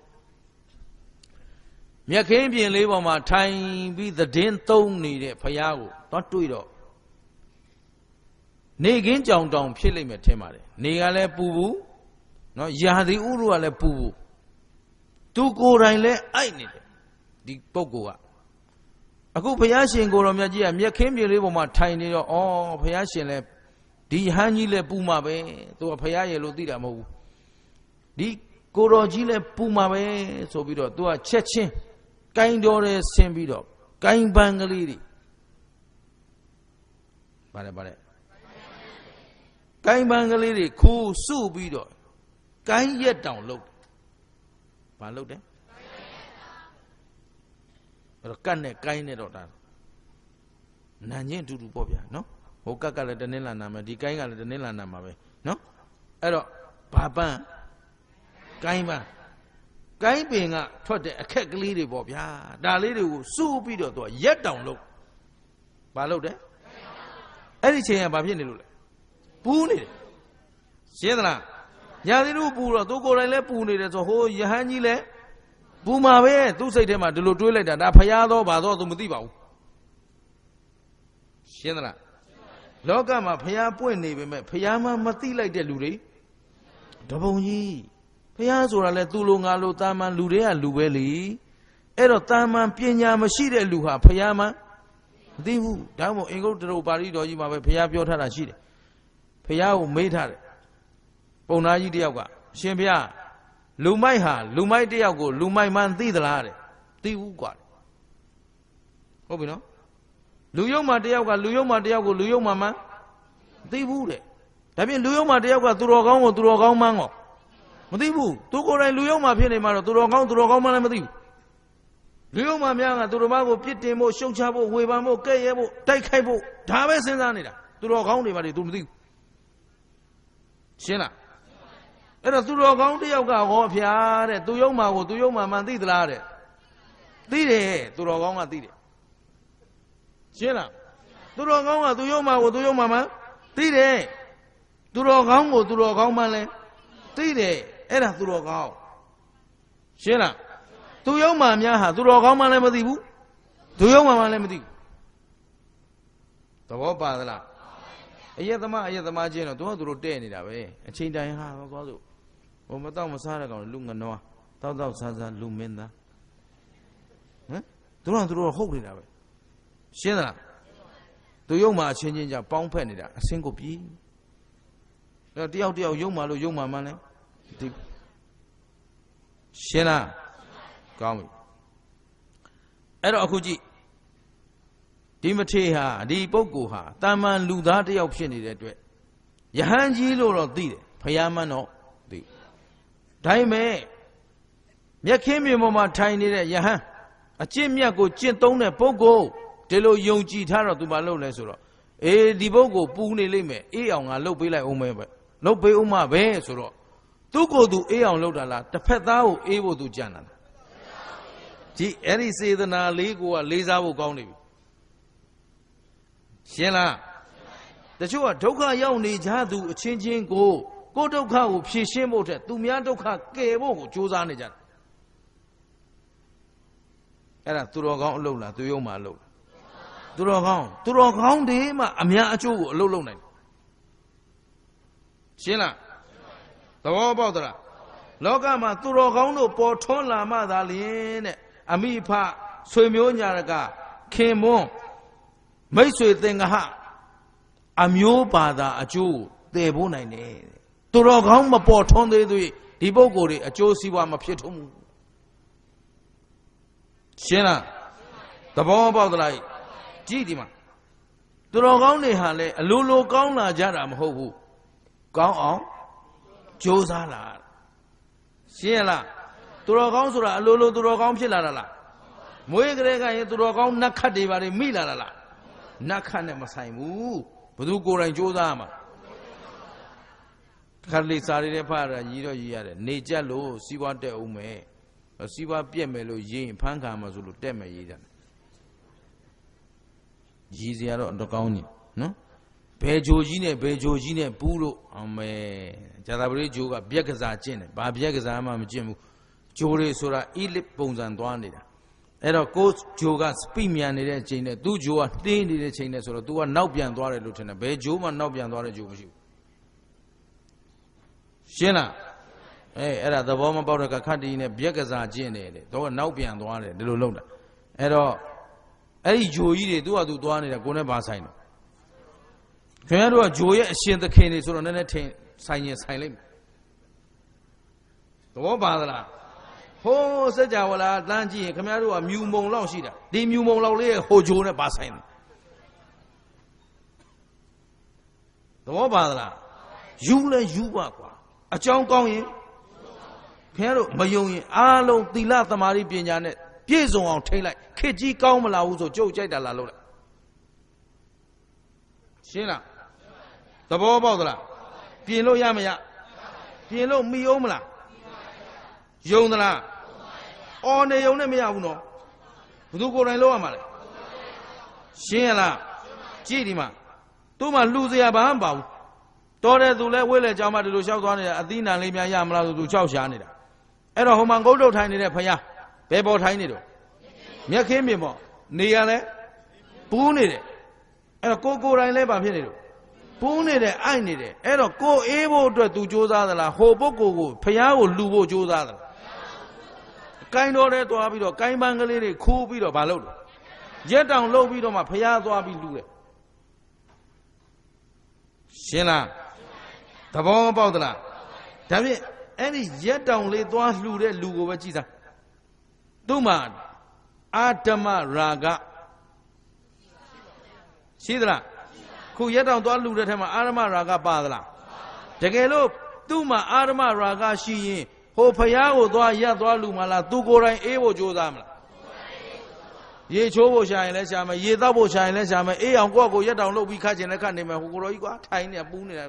Mia came in live on my time with the den tone needed Payago, not to it all. Negin John down, Pilim at Temare, Negale Pubu, no Yahdi Uru ale Pubu. Tu go Raile, I need it. The Pogoa. Aku Payashin go on Yagia, Mia came in live on my tiny or Payashin. Di Hanile Puma be, to a Paya Lodida Mo. Di Gorogile Puma be, so we do a Chechen, kind or a Sembido, kind Bangaliri. Bane. Kind Bangaliri, cool Subido, kind yet download. Download, eh? But can a kind of that. Nanyan to do Bobia, no? Okaka the Nila Nama, the Kainga the Nila Nama, no? Ero, Papa, Kaima, Kai being a taught a cake lady Bob, ya, that lady will so be to yet down look. Balo de anything about Yenil. Pooney. Siena, Yadiru Pura, Toko Pooney, as a whole Yahanile, Puma, to say them at the Lutulet and Apayado, Bado to Mutibo. Siena. Logama Paya Puene, Payama Matila de Lure. Doboni. Payazura let Tulunga Lutaman Lurea Lueli. Erotaman Piena Machide Luha, Payama. Divu, Damo Ingo to Parido, you may pay up your Tarashide. Payao made her. Ponaji Diaga, Shembia. Lumaiha, Lumai Diago, Lumai Man Didalare. Divu got. Obino. Luyoma Diaga, Luyoma Mama. They would. I mean, Luyoma Diaga, Turogan Mango. Madibu, Tuko and Luyoma Penema, Turogan Madibu. Luyoma Mianga, Turomago, Pitimo, Shonchabo, Webamo, Kayabo, Taikabo, Taves and Anida, Turogan, Madibu. Shena. And a Turogan Diaga, Hopia, Tuyoma, Mandidlare. Dide, Turogan did it. Siena, Durogama, do your mamma? Tide, Durogamo, Durogama, Tide, Era Durogao. Siena, do your mamma, Durogama Lemadibu? Do your mamma Lemadibu? The Wopala. Ayatama Geno, don't rotate it away. A change I have got to. Oh, Madame Saragon, Lunganoa, Tauta Lumenda. Don't throw a hole in away. Siena, do you ma changing your pound penny, a single pea? The deal Yoma money. Siena, come. Erokuji Dimateha, Di Boguha, Taman Luda the option is that way. Yahanji Loro did, Payama no. Time Yakemi Moma tiny Yahan. A chimia go chintone pogo. Telo Yonji Tara to Malo Lesura. Dibogo, Pune Lime, Eon, a low be like Umebe. No be Uma be suro. To go to Eon Lodala, the Petao able to Janan. See, any say the Na Lego or Lizao Goni. Siena. The Chua Toka Yoni Jadu changing go Toka, Pishimote, Tumiatoka, Kebo, Josanijan. Era Turogon Lola, to Yoma Lola. Turogon, de ma, Amia Chu, Lolo night. Siena, the Wabodra. Logama, Turogono, Portola, Madalene, Amipa, Swimionaga, came on. Maiswe Tengaha, Amio Pada, a Jew, de Bonine. Turogama Porton de Dibogori, a Josiwa Mapitum. Siena, the Wabodra. Gidima. Turogoni Hale, a Lulu Gona Jaram Hobu. Go on. Josala. Siela. Turogonsura, Lulu Turogom Chilala. Muegrega Turogom Nakadivari Milala. Nakane Masaimu. Budugo and Jodama. Carly Sari Para, Yiro Yare, Nature Low, Siwa de Ume, a Siwa Piemelo Yin, Panka Mazulu Deme Yidan. ရည်စရာတော့တော့ကောင်းနေနော်ဘယ်ဂျိုကြီးနဲ့ဘယ်ဂျိုကြီးနဲ့ပူးလို့အမေဂျာတာပရိဂျိုကပြက်ကစားကျင့်တယ်ဘာပြက်ကစားမှမကျင့်ဘူးဂျိုတွေဆိုတာအီလစ်ပုံစံသွားနေတာအဲ့တော့ကိုဂျိုကစပိမြန်နေတဲ့ချိန်နဲ့သူ့ဂျိုကတင်းနေတဲ့ချိန်နဲ့ဆိုတော့ तू ကနောက်ပြန်သွားတယ်လို့ထင်တယ်ဘယ်ဂျိုမှနောက်ပြန်သွားတဲ့ဂျိုမရှိဘူးရှင်းလားအဲ့ဒါသဘောမပေါက်တဲ့ကခတ်တီးနဲ့ပြက်ကစားကျင့်တယ်တဲ့တော့နောက်ပြန်သွားတယ်ဒီလိုလုပ်တာအဲ့တော့အဲ့ဒီဂျိုကြီးတွေသူ့ဟာသူသွားနေတာကိုယ်နဲ့ဘာဆိုင်တော့ခင်ဗျားတို့ကဂျိုရဲ့အရှင်သခင်တွေဆိုတော့နည်းနည်းထင်ဆိုင်ရင်ဆိုင်လိုက်သဘောပါသလားဟိုးစัจ java လာတန်းကြည့်ရင်ခင်ဗျားတို့ကမြူမုံလောက်ရှိတာဒီမြူမုံလောက်လေးရဲ့ဟိုဂျိုနဲ့ဘာဆိုင်လဲသဘောပါသလားယူလဲယူပါကွာအကြောင်းကောင်းရင်ခင်ဗျားတို့မယုံရင်အားလုံးသီလသမာဓိပညာနဲ့ပြည့်စုံအောင်ထိန်းလိုက်ခေတ်ကြီးကောင်းမလာဘူးဆိုကြုတ်ကြိုက်တာလာလို့လိုက်ရှင်းလားသဘောပေါက်သလားပြင်လို့ရမရပြင်လို့မိအောင်မလားယုံသလားအော်နေယုံနဲ့မရဘူးနော်ဘသူကိုယ်တိုင်လုပ်ရမှာလဲရှင်းရလားကြည့်ဒီမှာသူ့မှာလှူစရာဘာမှမပါဘူးတော်တယ်သူလဲဝိလေကြောင်းမှဒီလိုလျှောက်သွားနေတာအသီးနှံလေးများရမလားဆိုသူချောက်ရှားနေတာအဲ့တော့ဟိုမှာငုတ်တုတ်ထိုင်နေတဲ့ဖယားဘယ်ပေါ်ထိုင်နေတော့မြက်ခင်းမြင်ပေါ့နေရလဲပူးနေတယ်အဲ့တော့ကိုယ်တိုင်လဲဘာဖြစ်နေတော့ပူးနေတယ်အိုက်နေတယ်အဲ့တော့ကိုအေးဖို့အတွက်သူစူးစမ်းသလားဟိုပုဂ္ဂိုလ်ကိုဖယားကိုလှူဖို့စူးစမ်းသလားကိုင်းတော်တဲ့သွားပြီးတော့ကိုင်းပန်းကလေးတွေခိုးပြီးတော့ဘာလုပ်လဲရက်တောင်လှုပ်ပြီးတော့မှဖယားသွားပြီးလှူတယ်ရှင်းလားသဘောပေါက်သလားဒါဖြင့်အဲ့ဒီရက်တောင်လေးသွားလှူတဲ့လူကိုပဲကြည့်စားသူ့မှာအာဓမ္မရာဂရှိသလားခုရက်တောင်သွားလှူတဲ့ထက်မှာအာဓမ္မရာဂပါသလားတကယ်လို့သူ့မှာအာဓမ္မရာဂရှိရင်ဟိုဖယားကိုသွားရက်သွားလှူမလားသူကိုယ်တိုင်အေးဖို့ကြိုးစားမလားရေချိုးဖို့ရှာရင်လည်းရှာမယ်ရေတောက်ဖို့ရှာရင်လည်းရှာမယ်အေးအောင်ကိုယ့်ကိုရက်တောင်လှုပ်ပြီးခတ်ချင်လည်းခတ်နေမယ်ဟိုကိုတော်ကြီးကွာထိုင်နေပူးနေတာ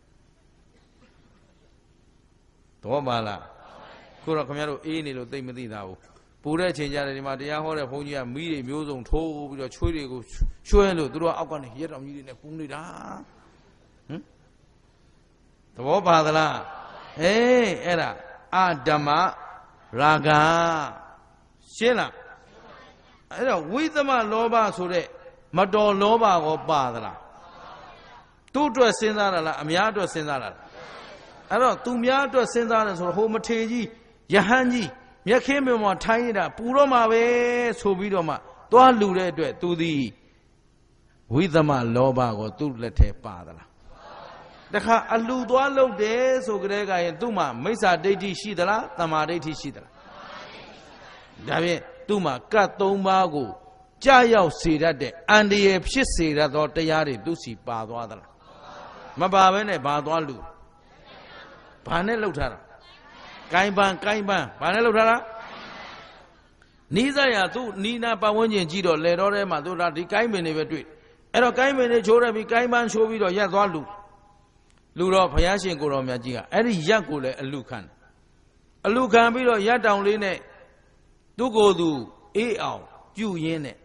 တော့ပါလားခုတော့ခင်ဗျားတို့အေးနေလို့သိမသိတာဘူးပူတဲ့အချိန်ကြတယ်ဒီမှာတရားဟောတဲ့ဘုန်းကြီးကမီးတွေမျိုးစုံထိုးပြီးတော့ချွေးတွေကိုချွဲလို့သူတို့ကအောက်ကနေရက်တောင်ကြီးတွေနဲ့ပူးနေတာဟမ်သဘောပါသလားအဲ့ဒါအာဓမ္မရာဂရှင်းလားအဲ့တော့ဝိသမလောဘဆိုတဲ့မတော်လောဘကိုပါသလားသူ့အတွက်စဉ်းစားတာလားအများအတွက်စဉ်းစားတာလားအဲ့တော့သူများအတွက်စဉ်းစားတယ်ဆိုတော့ဟိုမထေကြီးယဟန်ကြီးမြက်ခင်းမြေမှာထိုင်းနေတာပူတော့မှာပဲဆိုပြီးတော့မှသွားလူတဲ့အတွက်သူသည်ဝိသမလောဘကိုသူ့လက်ထဲပါသလားတခါအလူသွားလုပ်တယ်ဆိုကြတဲ့ကရင်သူ့မှာမိစ္ဆာဒိဋ္ဌိရှိသလားတမာဒိဋ္ဌိရှိသလားဒါဖြင့်သူ့မှာကတ်၃ပါးကိုကြာရောက်စေတတ်တဲ့အန္တရာယ်ဖြစ်စေတတ်သောတရားတွေသူ့စီပါသွားသလားမပါဘဲနဲ့ဘာသွားလူဘာနဲ့လှုပ်ထားတာကိုင်းပန်းဘာနဲ့လှုပ်ထားတာနီးစပ်ရသူ့နီးနာပတ်ဝန်းကျင်ကြည့်တော့လေတော့ထဲမှာသူဒါဒီကိုင်းပင်တွေပဲတွေ့အဲ့တော့ကိုင်းပင်တွေချိုးရပြီးကိုင်းပန်းချိုးပြီးတော့ရက်သွားလူတော့ဘုရားရှင်ကိုတော်မြတ်ကြီးကအဲ့ဒီရက်ကိုလည်းအလူခံပြီးတော့ရက်တောင်လေးနဲ့သူ့ကိုယ်သူအေးအောင်ပြုရင်းနဲ့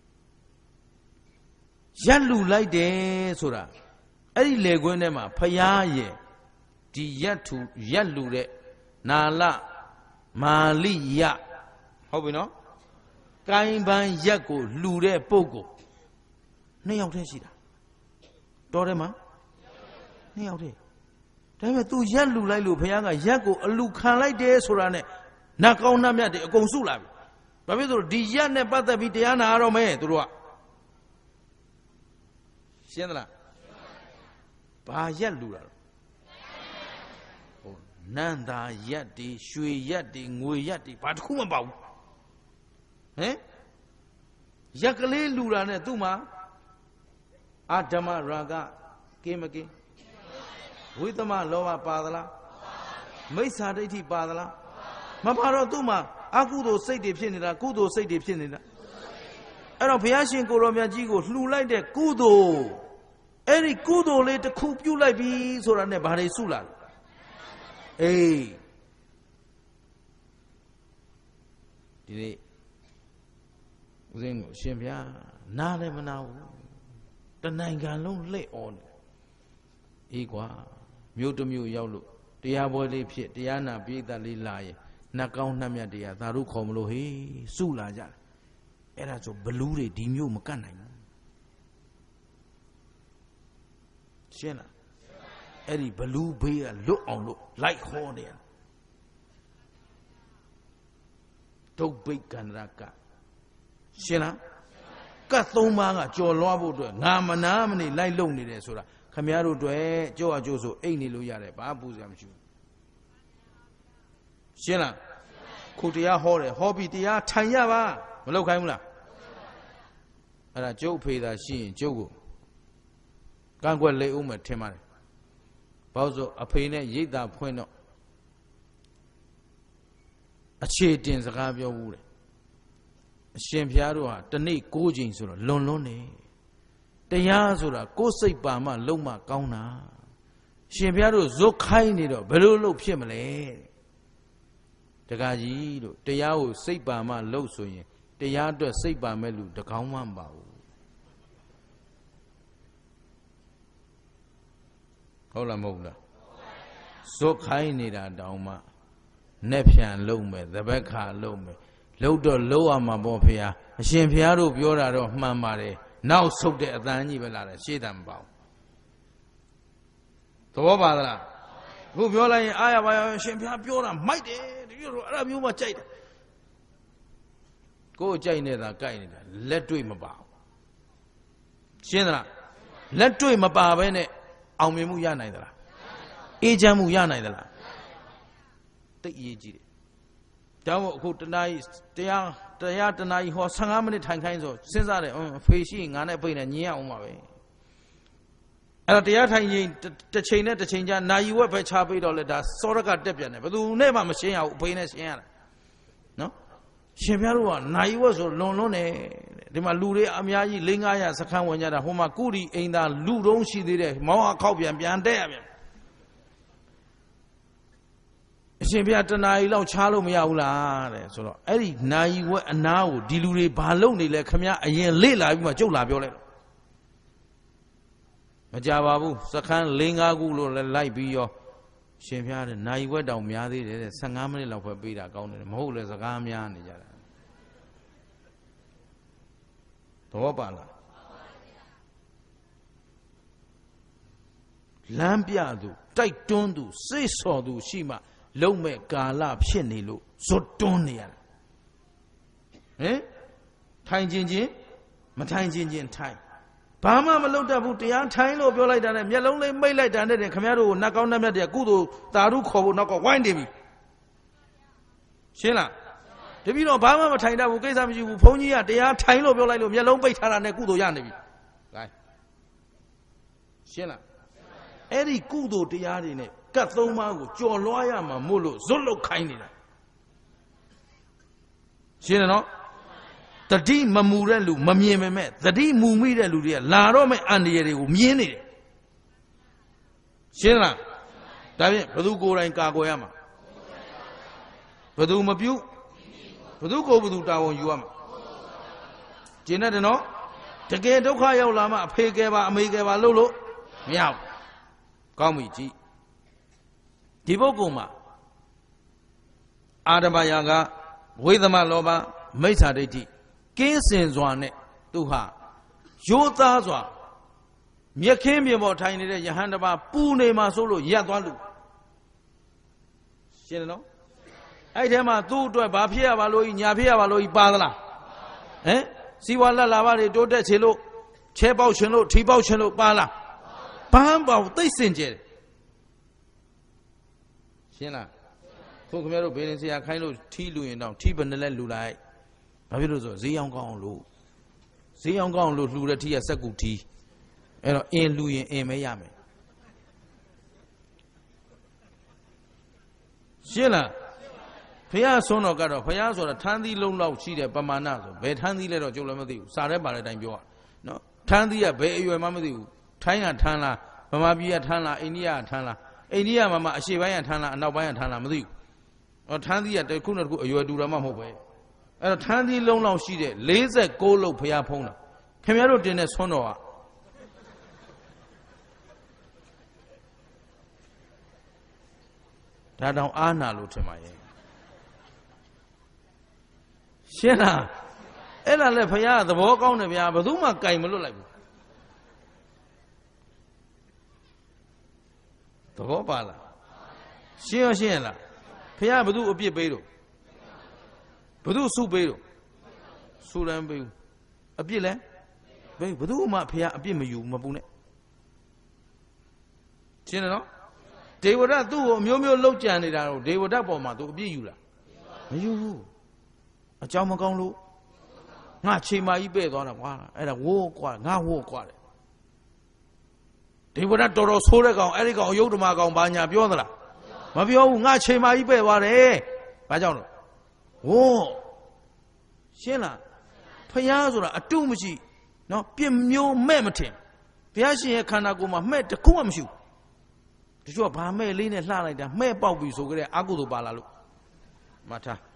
ရက်လူလိုက်တယ်ဆိုတာအဲ့ဒီလေကွင်းထဲမှာဖယားရဲ့ဒီရက်လူတဲ့နာလမာလိယဟုတ်ပြီနော်ကိုင်းပန်းရက်ကိုလှူတဲ့ပုဂ္ဂိုလ်နှစ်ယောက်တည်းရှိတာတော်တယ်မှာနှစ်ယောက်တည်းဒါပေမဲ့ तू ရက်လှူလိုက်လို့ဘုရားကရက်ကိုအလူခံလိုက်တယ်ဆိုတာနဲ့နတ်ကောင်းနတ်မြတ်တွေအကုန်စုလာပြီဘာဖြစ်လို့ဒီရက်နဲ့ပတ်သက်ပြီးတရားနာရတော့မယ်သူတို့ကရှင်းသလားဘာရက်လှူတာနန္တာရက်တွေရွှေရက်တွေငွေရက်တွေဘာတစ်ခုမှမပေါ့ဘူးဟင်ရက်ကလေးလူတာနဲ့သူ့မှာအာဓမ္မရာဂကင်းမကင်းဝိသမလောဘပါသလားမိစ္ဆာဒိဋ္ဌိပါသလားမပါတော့သူ့မှာအကုသိုလ်စိတ်တွေဖြစ်နေတာကုသိုလ်စိတ်တွေဖြစ်နေတာအဲ့တော့ဘုရားရှင်ကိုယ်တော်မြတ်ကြီးကိုလှူလိုက်တဲ့ကုသိုလ်အဲ့ဒီကုသိုလ်လေးတစ်ခုပြုတ်လိုက်ပြီဆိုတာနဲ့ဘာတွေစုလာလဲအေးဒီနေ့ဦးဇင်းကိုရှင်ဗျာနားလည်းမနာဘူးနိုင်ငံလုံးလှည့်အော်နေအေးကွာမြို့တစ်မြို့ရောက်လို့တရားပွဲလေးဖြစ်တရားနာပိဋကလေးလာရင်နှက်ကောင်းနှက်မြတ်တရားသာတို့ခေါ်မလို့ဟေးစုလာကြတယ်အဲ့ဒါဆိုဘလူးတွေဒီမြို့မကတ်နိုင်ဘူးရှင်းလားအဲ့ဒီဘလူးဘေးကလွတ်အောင်လို့လိုက်ဟောတယ်ဒုတ်ဘိတ်ကန္တရကရှင်းလားကတ်သုံးပါးကကြော်လွှားဖို့အတွက်ငါမနာမနေလိုက်လုံနေတယ်ဆိုတာခမည်းတော်တို့ကြောက်အကျိုးဆိုအိတ်နေလို့ရတယ်ဘာပူစရာမရှိဘူးရှင်းလားခုတရားဟောတယ်ဟောပြီးတရားထိုင်ရပါမလုပ်ခိုင်းဘူးလားအဲ့ဒါကျုပ်ဖေးသာရှိရင်ကျုပ်ကိုကန့်ကွက်လိမ့်ဦးမယ်ထင်ပါတယ်ဘာလို့ဆိုအဖေနဲ့ရိတ်တာဖွင့်တော့အခြေတင်စကားပြောဘူးလေအရှင်ဘုရားတို့ဟာတနေ့9ချိန်ဆိုတော့လွန်နေတရားဆိုတာကိုယ်စိတ်ပါမှလုံးမကောင်းတာရှင်ဘုရားတို့ဇွတ်ခိုင်းနေတော့ဘယ်လိုလုပ်ဖြစ်မလဲတက္ကကြီးတို့တရားကိုစိတ်ပါမှလုပ်ဆိုရင်တရားအတွက်စိတ်ပါမဲ့လူတကောင်းမှမပါဘူးဟုတ်လားမဟုတ်လားဇွတ်ခိုင်းနေတာတောင်မှနဲ့ဖြန်လုံးမယ်သဘက်ခါလုံးမယ်လုံးတော့လုံးရမှာပေါ့ဖေဟာအရှင်ဖေဟာတို့ပြောတာတော့မှန်ပါတယ်နောက်ဆုတ်တဲ့အတန်းကြီးပဲလာတယ်ရှေ့တန်းမပေါ့သဘောပါသလားအခုပြောလိုက်ရင်အားရပါရောအရှင်ဖေဟာပြောတာမိုက်တယ်တကယ်တော့အဲ့ဒါမျိုးမှကြိုက်တယ်ကိုယ်ကြိုက်နေတာကြိုက်နေတာလက်တွေ့မပါဘူးရှင်းသလားလက်တွေ့မပါဘဲနဲ့အောင်မြင်မှုရနိုင်သလားအေးချမ်းမှုရနိုင်သလားတိတ်အရေးကြီးတယ်ဒါမို့အခုတနားတရားတနားဟော15မိနစ်ထိုင်ခိုင်းဆိုစဉ်းစားတယ်ဖေးရှိငါနဲ့ပိတ်နေညင်းရအောင်ပါပဲအဲ့တော့တရားထိုင်ရင်တစ်ချိန်နဲ့တစ်ချိန်ကြာနာယီဝက်ပဲချပိတ်တော့လေဒါစောရကတက်ပြန်တယ်ဘယ်သူနဲ့မှမရှင်းရဘူးအဖေနဲ့ရှင်းရတာနော်ရှင်ပြတို့ကနာယီဝက်ဆိုလွန်နေဒီမှာလူတွေအများကြီး4-500စခန်းဝင်ကြတာဟိုမှာကုရီအိမ်သားလူတုံးရှိသေးတယ်မောင်းအခောက်ပြန်တက်ရပြန်အရှင်ဘုရားတနာရီလောက်ချားလို့မရဘူးလားတဲ့ဆိုတော့အဲ့ဒီနာယီဝက်အနာကိုဒီလူတွေဘာလုပ်နေလဲခမရအရင်လေ့လာပြီးမှကျုပ်လာပြောလိုက်မကြပါဘူးစခန်း4-5ခုလို့လည်းလိုက်ပြီးရောရှင်ဘုရားတဲ့နာယီဝက်တောင်များသေးတယ်တဲ့15မိနစ်လောက်ပဲပေးတာကောင်းတယ်မဟုတ်လေစကားများနေကြတာသဘောပါလားလမ်းပြသူတိုက်တွန်းသူစိတ်ဆော်သူရှိမှလုံးမဲ့ကာလဖြစ်နေလို့ဇွတ်တွန်းနေရတာဟင်ထိုင်ချင်းမထိုင်ချင်းထိုင်ဘာမှမလုပ်တတ်ဘူးတရားထိုင်လို့ပြောလိုက်တာနဲ့မျက်လုံးလေးမိတ်လိုက်တာနဲ့ခင်ဗျားတို့ကိုနှက်ကောင်းနှက်မြတ်တဲ့ကုသိုလ်တာရုခေါ်ဖို့နောက်ကဝိုင်းနေပြီရှင်းလားတပည့်တော်ဘာမှမထိုင်တတ်ဘူးကိစ္စမရှိဘူးဘုန်းကြီးကတရားထိုင်လို့ပြောလိုက်လို့မျက်လုံးပိတ်ထားတာနဲ့ကုသိုလ်ရနေပြီဂိုင်းရှင်းလားအဲ့ဒီကုသိုလ်တရားတွေနဲ့ကတ်3ပါးကိုကြော်လွှားရမှာမို့လို့ဇွတ်လုတ်ခိုင်းနေတာရှင်းတယ်နော်တတိမမူတဲ့လူမမြင်ပေမဲ့တတိမူမိတဲ့လူတွေကလာတော့မဲ့အန္တရာယ်တွေကိုမြင်နေတယ်ရှင်းလားဒါဖြင့်ဘသူကိုယ်တိုင်ကာကွယ်ရမှာဘသူမပြုဘသူကိုဘသူတာဝန်ယူရမှာကျင်တယ်နော်တကယ်ဒုက္ခရောက်လာမှအဖေကဲပါအမေကဲပါလို့မရဘူးကောင်းပြီကြည့်ဒီပုဂ္ဂိုလ်မှာအာဓမယာကဝိသမလောဘမိစ္ဆာဒိဋ္ဌိကင်းစင်စွာနဲ့သူဟာရိုးသားစွာမြက်ခင်းမြေပေါ်ထိုင်နေတဲ့ယဟန်တစ်ပါးပူနေမှာဆိုလို့ရပ်သွားလို့ရှင်းတယ်နော်အဲ့ထဲမှာသူ့အတွက်ဘာဖြစ်ရပါလို့ညာဖြစ်ရပါလို့ပါသလားဟမ်စီဝါလက်လာပါတွေတိုးတက်ချင်လို့ချဲပေါက်ချင်လို့ထီပေါက်ချင်လို့ပါလားဘာမှမပေါ့သိစင်ကြယ်ရှင်းလားခုခင်ဗျားတို့ဘေးရင်ဆရာခိုင်းလို့ထီလူရင်တော့ထီဘယ်နဲ့လဲလူလိုက်ဘာဖြစ်လို့ဆိုဈေးအောင်ကောင်းလို့ဈေးအောင်ကောင်းလို့လှူတဲ့ထီကစက်ကူထီအဲ့တော့အင်းလူရင်အင်းမဲရမယ်ရှင်းလားဖះဆုံးတော့ကတော့ဖះဆိုတာထန်းသီးလုံးလောက်ရှိတဲ့ပမာဏဆိုဘယ်ထန်းသီးလဲတော့ကျုပ်လည်းမသိဘူးစာထဲပါတဲ့အတိုင်းပြောရနော်ထန်းသီးကဘယ်အရွယ်မှမသိဘူးထိုင်းကထန်းလားဗမာပြည်ကထန်းလားအိန္ဒိယကထန်းလားအိန္ဒိယမှာအရှေ့ပိုင်းကထန်းလားအနောက်ပိုင်းကထန်းလားမသိဘူးထန်းသီးကတစ်ခုနဲ့တစ်ခုအရွယ်တူတာမှမဟုတ်ပဲအဲ့တော့ထန်းသီးလုံးလောက်ရှိတဲ့46လုံးဖះဖုံးတာခင်ဗျားတို့တင်တဲ့ဆွမ်းတော်ကဒါတောင်အားနာလို့ထင်ပါရဲ့ရှင်းလားအဲ့ဒါလည်းဘုရားသဘောကောင်းတယ်ဗျာဘယ်သူမှကြိုင်မလွတ်လိုက်ဘူးသဘောပါလားရှင်းရရှင်းရလားဘုရားဘယ်သူအပြစ်ပေးတော့ဘယ်သူစုပေးတော့စုလမ်းပေးဘူးအပြစ်လဲဘယ်သူမှဘုရားအပြစ်မယူမပူနဲ့ရှင်းတယ်နော်ဒေဝဒတ်သူ့ကိုအမျိုးမျိုးလောက်ကြံနေတာတော့ဒေဝဒတ်ပေါ်မှာသူအပြစ်ယူလားမယူဘူးအကြောင်းမကောင်းလို့ငါချိန်မာကြီးပဲ့သွားတာကွာအဲ့ဒါဝိုးကွာငါဝိုးကွာတယ်ဒေဝဒတ်တော်တော်ဆိုးတဲ့ကောင်အဲ့ဒီကောင်အယုဒ္ဓမာကောင်ဘာညာပြောသလားမပြောဘူးငါချိန်မာကြီးပဲ့သွားတယ်ဘာကြောင့်လို့ဝိုးရှင်းလားဖျားဆိုတာအတုမရှိနော်ပြစ်မျိုးမဲ့မထင်ဘုရားရှင်ရဲ့ခန္ဓာကိုယ်မှာမဲ့တခုမှမရှိဘူးတချို့ကဘာမဲ့လေးနဲ့လှလိုက်တာမဲ့ပေါက်ပြီဆိုကြတဲ့အကုသိုလ်ပါလာလို့မှတ်ထား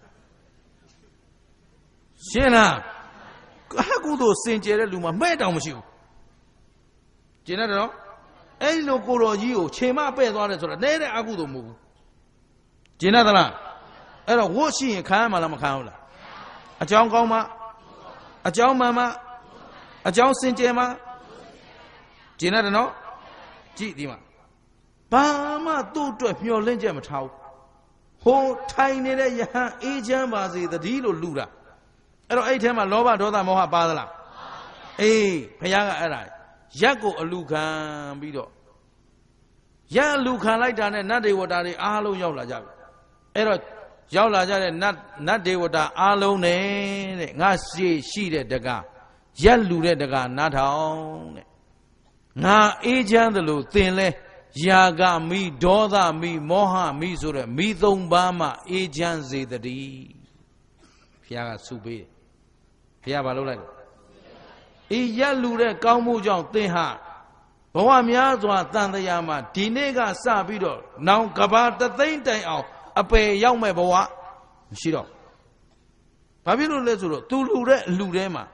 ရှင်းလားအကုသိုလ်စင်ကြယ်တဲ့လူမှာမဲ့တောင်မရှိဘူးကျင်တယ်နော်အဲ့ဒီလိုကိုတော်ကြီးကိုချိန်မပဲ့သွားတယ်ဆိုတာနဲတဲ့အကုသိုလ်မဟုတ်ဘူးကျင်တယ်သလားအဲ့တော့ဝတ်ရှိရင်ခံရမှာလားမခံဘူးလားအကြောင်းကောင်းမှအကြောင်းမှန်မှအကြောင်းစင်ကြယ်မှကျင်တယ်နော်ကြည့်ဒီမှာဘာမှသူ့အတွက်မျှော်လင့်ချက်မထားဘူးဟိုထိုင်နေတဲ့ယဟန်အေးချမ်းပါစေတည်းလို့လူတာအဲ့တော့အဲ့ထဲမှာလောဘဒေါသမောဟပါသလားအေးဘုရားကအဲ့ဒါရက်ကိုအလူခံပြီးတော့ရက်အလူခံလိုက်တာနဲ့နတ်ဒေဝတာတွေအားလုံးရောက်လာကြပြီအဲ့တော့ရောက်လာကြတဲ့နတ်ဒေဝတာအားလုံးနဲ့တဲ့ငါရှိတဲ့တကားရက်လူတဲ့တကားနားထောင်တဲ့ငါအေးချမ်းသလိုသင်လဲယာကမိဒေါသမီမောဟမိဆိုတဲ့မိသုံးပါးမှအေးချမ်းစေတည်းဘုရားကဆုပေးတယ်ဘုရားဘာလုပ်လိုက်လဲအေးရက်လူတဲ့ကောင်းမှုကြောင့်သင်ဟာဘဝများစွာတန်တရားမှာဒီနေ့ကစပြီးတော့နောင်ကဘာတသိန်းတိုင်အောင်အပယ်ရောက်မဲ့ဘဝမရှိတော့ဘာဖြစ်လို့လဲဆိုတော့သူလူတဲ့အလူထဲမှာ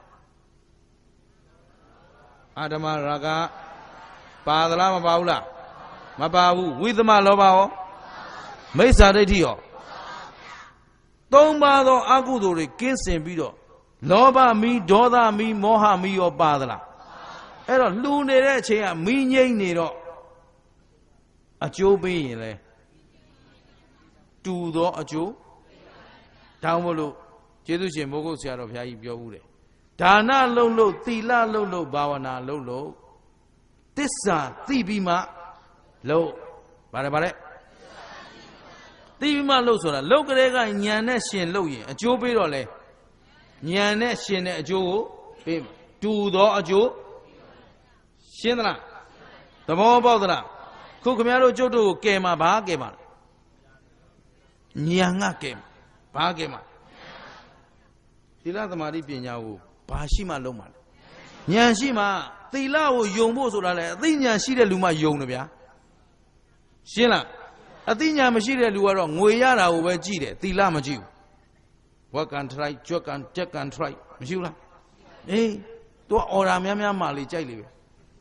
အာဓမ္မရာဂပါသလားမပါဘူးလားမပါဘူးဝိသမလောဘရောမိစ္ဆာဒိဋ္ဌိရောသုံးပါးသောအကုသိုလ်တွေကင်းစင်ပြီးတော့လောဘမီဒေါသမီမောဟမီရောပါသလားအဲ့တော့လှူနေတဲ့အချိန်ကမီးငိမ့်နေတော့အကျိုးပေးရင်လဲတူသောအကျိုးတောင်းမလို့ကျေးဇူးရှင်မိုးကုတ်ဆရာတော်ဘုရားကြီးပြောဘူးတယ်ဒါနလုံးလို့သီလလုံးလို့ဘာဝနာလုံးလို့သစ္စာသိပြီးမှလို့ဗါတယ်သိပြီးမှလို့ဆိုတာလုတ်ကလေးကညံနဲ့ရှင်လို့ရင်အကျိုးပေးတော့လဲညံနဲ့ရှင်တဲ့အကျိုးကိုပေးတူသောအကျိုးရှင်းသလားသဘောပေါက်သလားခုခင်ဗျားတို့ကျုပ်တို့ကိုကဲမှာဘာကဲမှာညံငါကဲမှာဘာကဲမှာသီလသမာဓိပညာကိုဘာရှိမှလုံးမှာလဲဉာဏ်ရှိမှသီလကိုယုံဖို့ဆိုတာလေအသိဉာဏ်ရှိတဲ့လူမှယုံတယ်ဗျာရှင်းလားအသိဉာဏ်မရှိတဲ့လူကတော့ငွေရတာကိုပဲကြည့်တယ်သီလမကြည့်ဘူး what can try what can check can try မရှိဘူးလားအေးသူကအော်ဒါများမှလေကြိုက်လေပဲ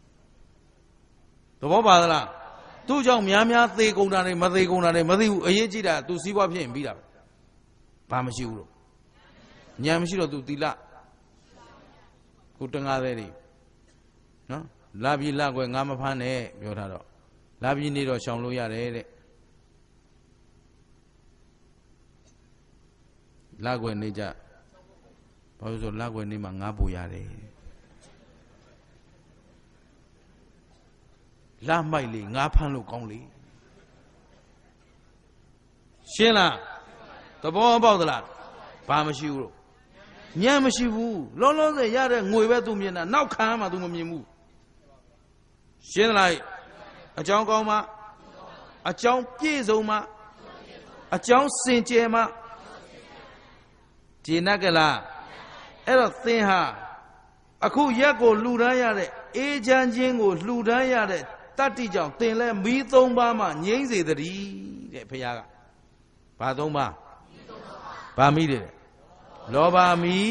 သဘောပါသလားသူ့ကြောင့်များသေကုန်တာတွေမသေကုန်တာတွေမသိဘူးအရေးကြီးတာသူစီးပွားဖြစ်ရင်ပြီးတာပဲဘာမရှိဘူးလို့ဉာဏ်မရှိတော့သူသီလကိုတငါးသေးတွေနော်လာပြီလာကွယ်ငါမဖမ်းနဲ့ပြောထားတော့လာပြီနေတော့ရှောင်လို့ရတယ်တဲ့လာကွယ်နေကြဘာလို့ဆိုလာကွယ်နေမှာငါပူရတယ်လာမိုက်လေငါဖမ်းလို့ကောင်းလေရှင်းလားသဘောပေါက်သလားဘာမရှိဘူးလို့ညံမရှိဘူးလောလောဆယ်ရတဲ့ငွေပဲသူမြင်တာနောက်ခံမှသူမမြင်ဘူးရှင်းလားအကြောင်းကောင်းမှအကြောင်းပြည့်စုံမှအကြောင်းစင်ကြယ်မှဒီနက်ကလားအဲ့တော့သင်ဟာအခုရက်ကိုလှူဒန်းရတဲ့အေးချမ်းခြင်းကိုလှူဒန်းရတဲ့တတ္တိကြောင့်သင်လဲမီးသုံးပါးမှငြိမ့်စေတည်းတဲ့ဘုရားကဘာသုံးပါးဘာမီးတယ်လောဘမီး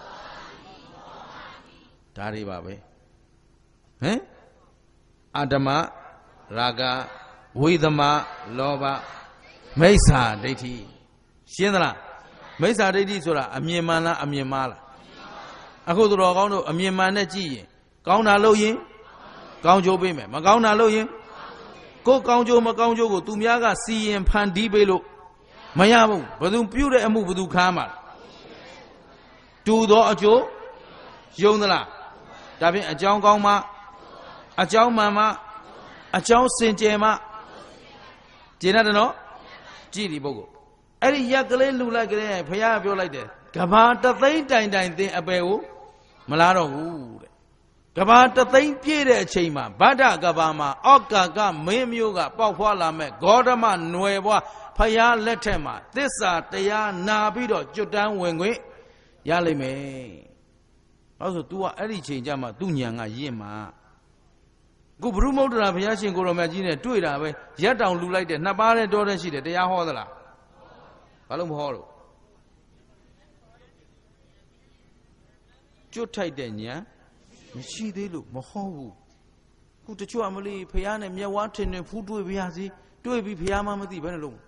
ဒါတွေပါပဲဟမ်အဓမ္မရာဂဝိသမလောဘမိစ္ဆာဒိဋ္ဌိရှင်းသလားမိစ္ဆာဒိဋ္ဌိဆိုတာအမြင်မှန်လားအမြင်မှားလားအခုသူတော်ကောင်းတို့အမြင်မှန်နဲ့ကြည့်ရင်ကောင်းတာလို့ရင်ကောင်းကျိုးပေးမယ်မကောင်းတာလို့ရင်ကိုကောင်းကျိုးမကောင်းကျိုးကိုသူများကစီရင်ဖန်တီးပေးလို့မရဘူးဘယ်သူပြုတဲ့အမှုဘယ်သူခံမှာတူသောအကျိုးယုံသလားဒါဖြင့်အကြောင်းကောင်းမှအကြောင်းမှန်မှအကြောင်းစင်ကြယ်မှကျင်တယ်နော်ကြည့်ဒီပုဂ္ဂိုလ်အဲ့ဒီရက်ကလေးလှူလိုက်ကလေးဘုရားပြောလိုက်တယ်ကဘာတသိန်းတိုင်တိုင်သင်အပယ်ကိုမလားတော့ဘူးတဲ့ကဘာတသိန်းပြည့်တဲ့အချိန်မှာဗဒ္ဒကဘာမှာအောက်ကကမင်းမျိုးကပေါက်ဖွာလာမဲ့ဂေါတမနွယ်ဘွားဘုရားလက်ထက်မှာသစ္စာတရားနာပြီးတော့ကျွတ်တန်းဝင်ခွင့်ရလိမ့်မယ်။ဘာလို့ဆို तू ကအဲ့ဒီချိန်ကျမှသူ့ညာကရင့်မှာခုဘုရုမௌဒ္ဒရာဘုရားရှင်ကိုရောင်မြတ်ကြီးနဲ့တွေ့တာပဲရက်တောင်လူလိုက်တယ်နှစ်ပါးနဲ့တော်တဲ့ရှိတယ်တရားဟောသလားဘာလို့မဟောလို့ကျွတ်ထိုက်တဲ့ညာမရှိသေးလို့မဟောဘူးခုတချို့အမလေးဘုရားနဲ့မျက်ဝါးထင်ထင်ဖူးတွေ့ပြရစီတွေ့ပြီးဘုရားမှမသိဘယ်နဲ့လုံး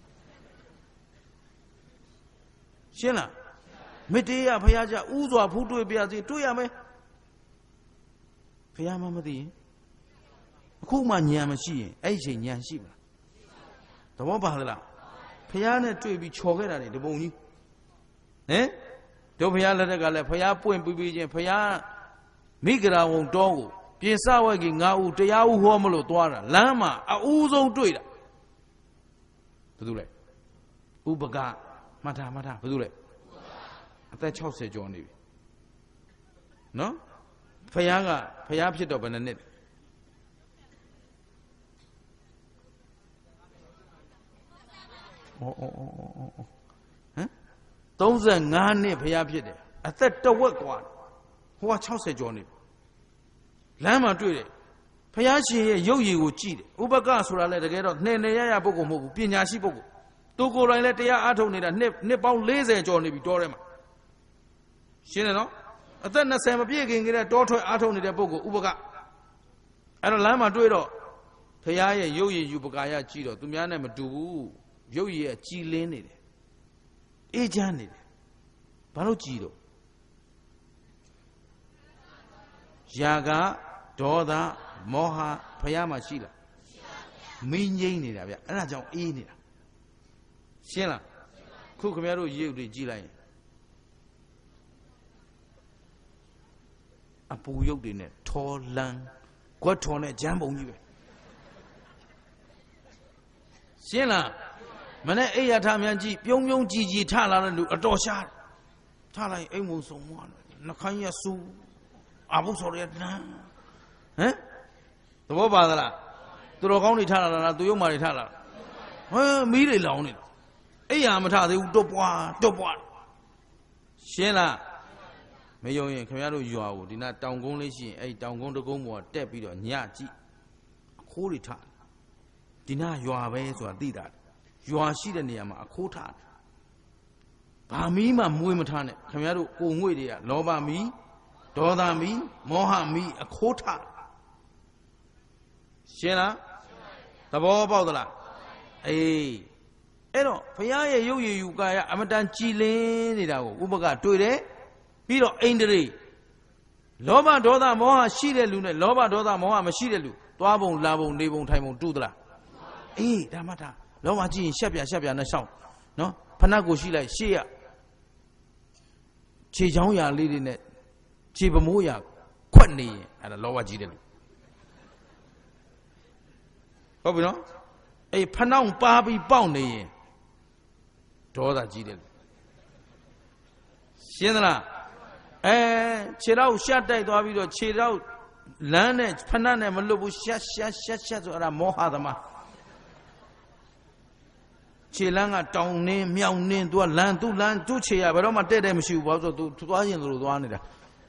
ရှင်းလားမေတ္တေယဘုရားကြဥစွာဖူးတွေ့ပြရစီတွေ့ရမယ်ဘုရားမှမသိရင်အခုမှဉာဏ်မရှိရင်အဲ့ဒီချိန်ဉာဏ်ရှိမလားသဘောပါသလားဘုရားနဲ့တွေ့ပြီးချော်ခဲ့တာနေတပုံကြီးဟင်တို့ဘုရားလက်ထက်ကလည်းဘုရားပွင့်ပြီးချင်းဘုရားမိဂရာဝုံတောကိုပြင်စဝဲကြီး9ဦးတရားဦးဟောမလို့သွားတာလမ်းမှာအဦးဆုံးတွေ့တာဘယ်သူလဲဥပကမှတ်တာဘယ်သူလဲအသက်60ကျော်နေပြီနော်ဘုရားဖြစ်တော့ဘယ်နှစ်နှစ်ဟမ်35နှစ်ဘုရားဖြစ်တယ်အသက်တဝက်กว่าဟိုက60ကျော်နေလမ်းမှာတွေ့တယ်ဘုရားရှင်ရဲ့ရုပ်ရည်ကိုကြည့်တယ်ဥပကဆိုတာလည်းတကယ်တော့နှဲ့နေရပုဂ္ဂိုလ်မဟုတ်ဘူးပညာရှိပုဂ္ဂိုလ်သူကိုယ်တိုင်လည်းတရားအားထုတ်နေတာနှစ်ပေါင်း40ကျော်နေပြီတောထဲမှာရှင်းတယ်နော်အသက်20မပြည့်ခင်ကတည်းကတောထွက်အားထုတ်နေတဲ့ပုဂ္ဂိုလ်ဥပကအဲ့တော့လမ်းမှာတွေ့တော့ဘုရားရဲ့ရုပ်ရည်ယူပကာယကြည့်တော့သူများနဲ့မတူဘူးရုပ်ရည်ကကြည်လင်းနေတယ်အေးချမ်းနေတယ်ဘာလို့ကြည်တော့ယာကဒေါသမောဟဘုရားမှာရှိလားမင်းငိမ့်နေတာဗျအဲ့ဒါကြောင့်အေးနေတာရှင်းလားခုခင်ဗျားတို့ရုပ်တွေကြည့်လိုက်ရင်အပူရုပ်တွေနဲ့ထောလန်းကွက်ထော်နဲ့ဂျမ်းပုံကြီးပဲရှင်းလားမနဲ့အိယာထမြန်ကြည့်ပြုံးပြုံးကြည်ကြည်ထလာတဲ့လူအတော်ရှားထလိုက်အိမ်မုံဆုံးမွားနှခိုင်းရဆူအဘုဆော်ရတန်းဟမ်သဘောပါသလားသူတော်ကောင်းတွေထလာလားသူရုပ်မာတွေထလာဟမ်မီးတွေလောင်နေအိယာမထသေးဘူးတွတ်ပွားရှင်းလားမယုံရင်ခင်ဗျားတို့ရွာကိုဒီနာတောင်ကုန်းလေးရှိရင်အဲ့တောင်ကုန်းတကုန်းပေါ်တက်ပြီးတော့ညကြည့်အခိုးတွေထဒီနာရွာပဲဆိုတာသိတာရွာရှိတဲ့နေရာမှာအခိုးထားဘာမီးမှမွေးမထားနဲ့ခင်ဗျားတို့ကိုငွေတွေကလောဘမီးဒေါသမီးမောဟမီးအခိုးထားရှင်းလားသဘောပေါက်သလားအေးအဲ့တော့ဘုရားရဲ့ရုပ်ရည်ယူကာယအမတန်ကြည်လင်းနေတာကိုဥပကတွေ့တယ်ပြီးတော့အိန္ဒြေလောဘဒေါသမောဟရှိတဲ့လူနဲ့လောဘဒေါသမောဟမရှိတဲ့လူသွားပုံလာပုံနေပုံထိုင်ပုံတူသလားအေးဒါမှတ်တာလောဘကြည့်ရင်ရှက်ပြနဲ့ရှောင်းနော်ဖဏကိုရှိလိုက်ရှေ့ရခြေချောင်းရာလေးတွေနဲ့ခြေပမိုးရာခွက်နေရင်အဲ့ဒါလောဘကြီးတယ်လူဟုတ်ပြီနော်အေးဖဏောင်းပါပြီးပေါက်နေရင်ဒေါသကြီးတယ်လူရှင်းသလားခြေတော့ရှက်တိုက်သွားပြီးတော့ခြေတော့လမ်းနဲ့ဖဏနဲ့မလွတ်ဘူးရှက်ဆိုအဲ့ဒါမောဟသမားခြေလန်းကတောင်နှင်းမြောက်နှင်း तू ကလမ်းသူ့ခြေရဘယ်တော့မှတဲ့မရှိဘူးဘာလို့ဆို तू သွားရင်သူသွားနေတာ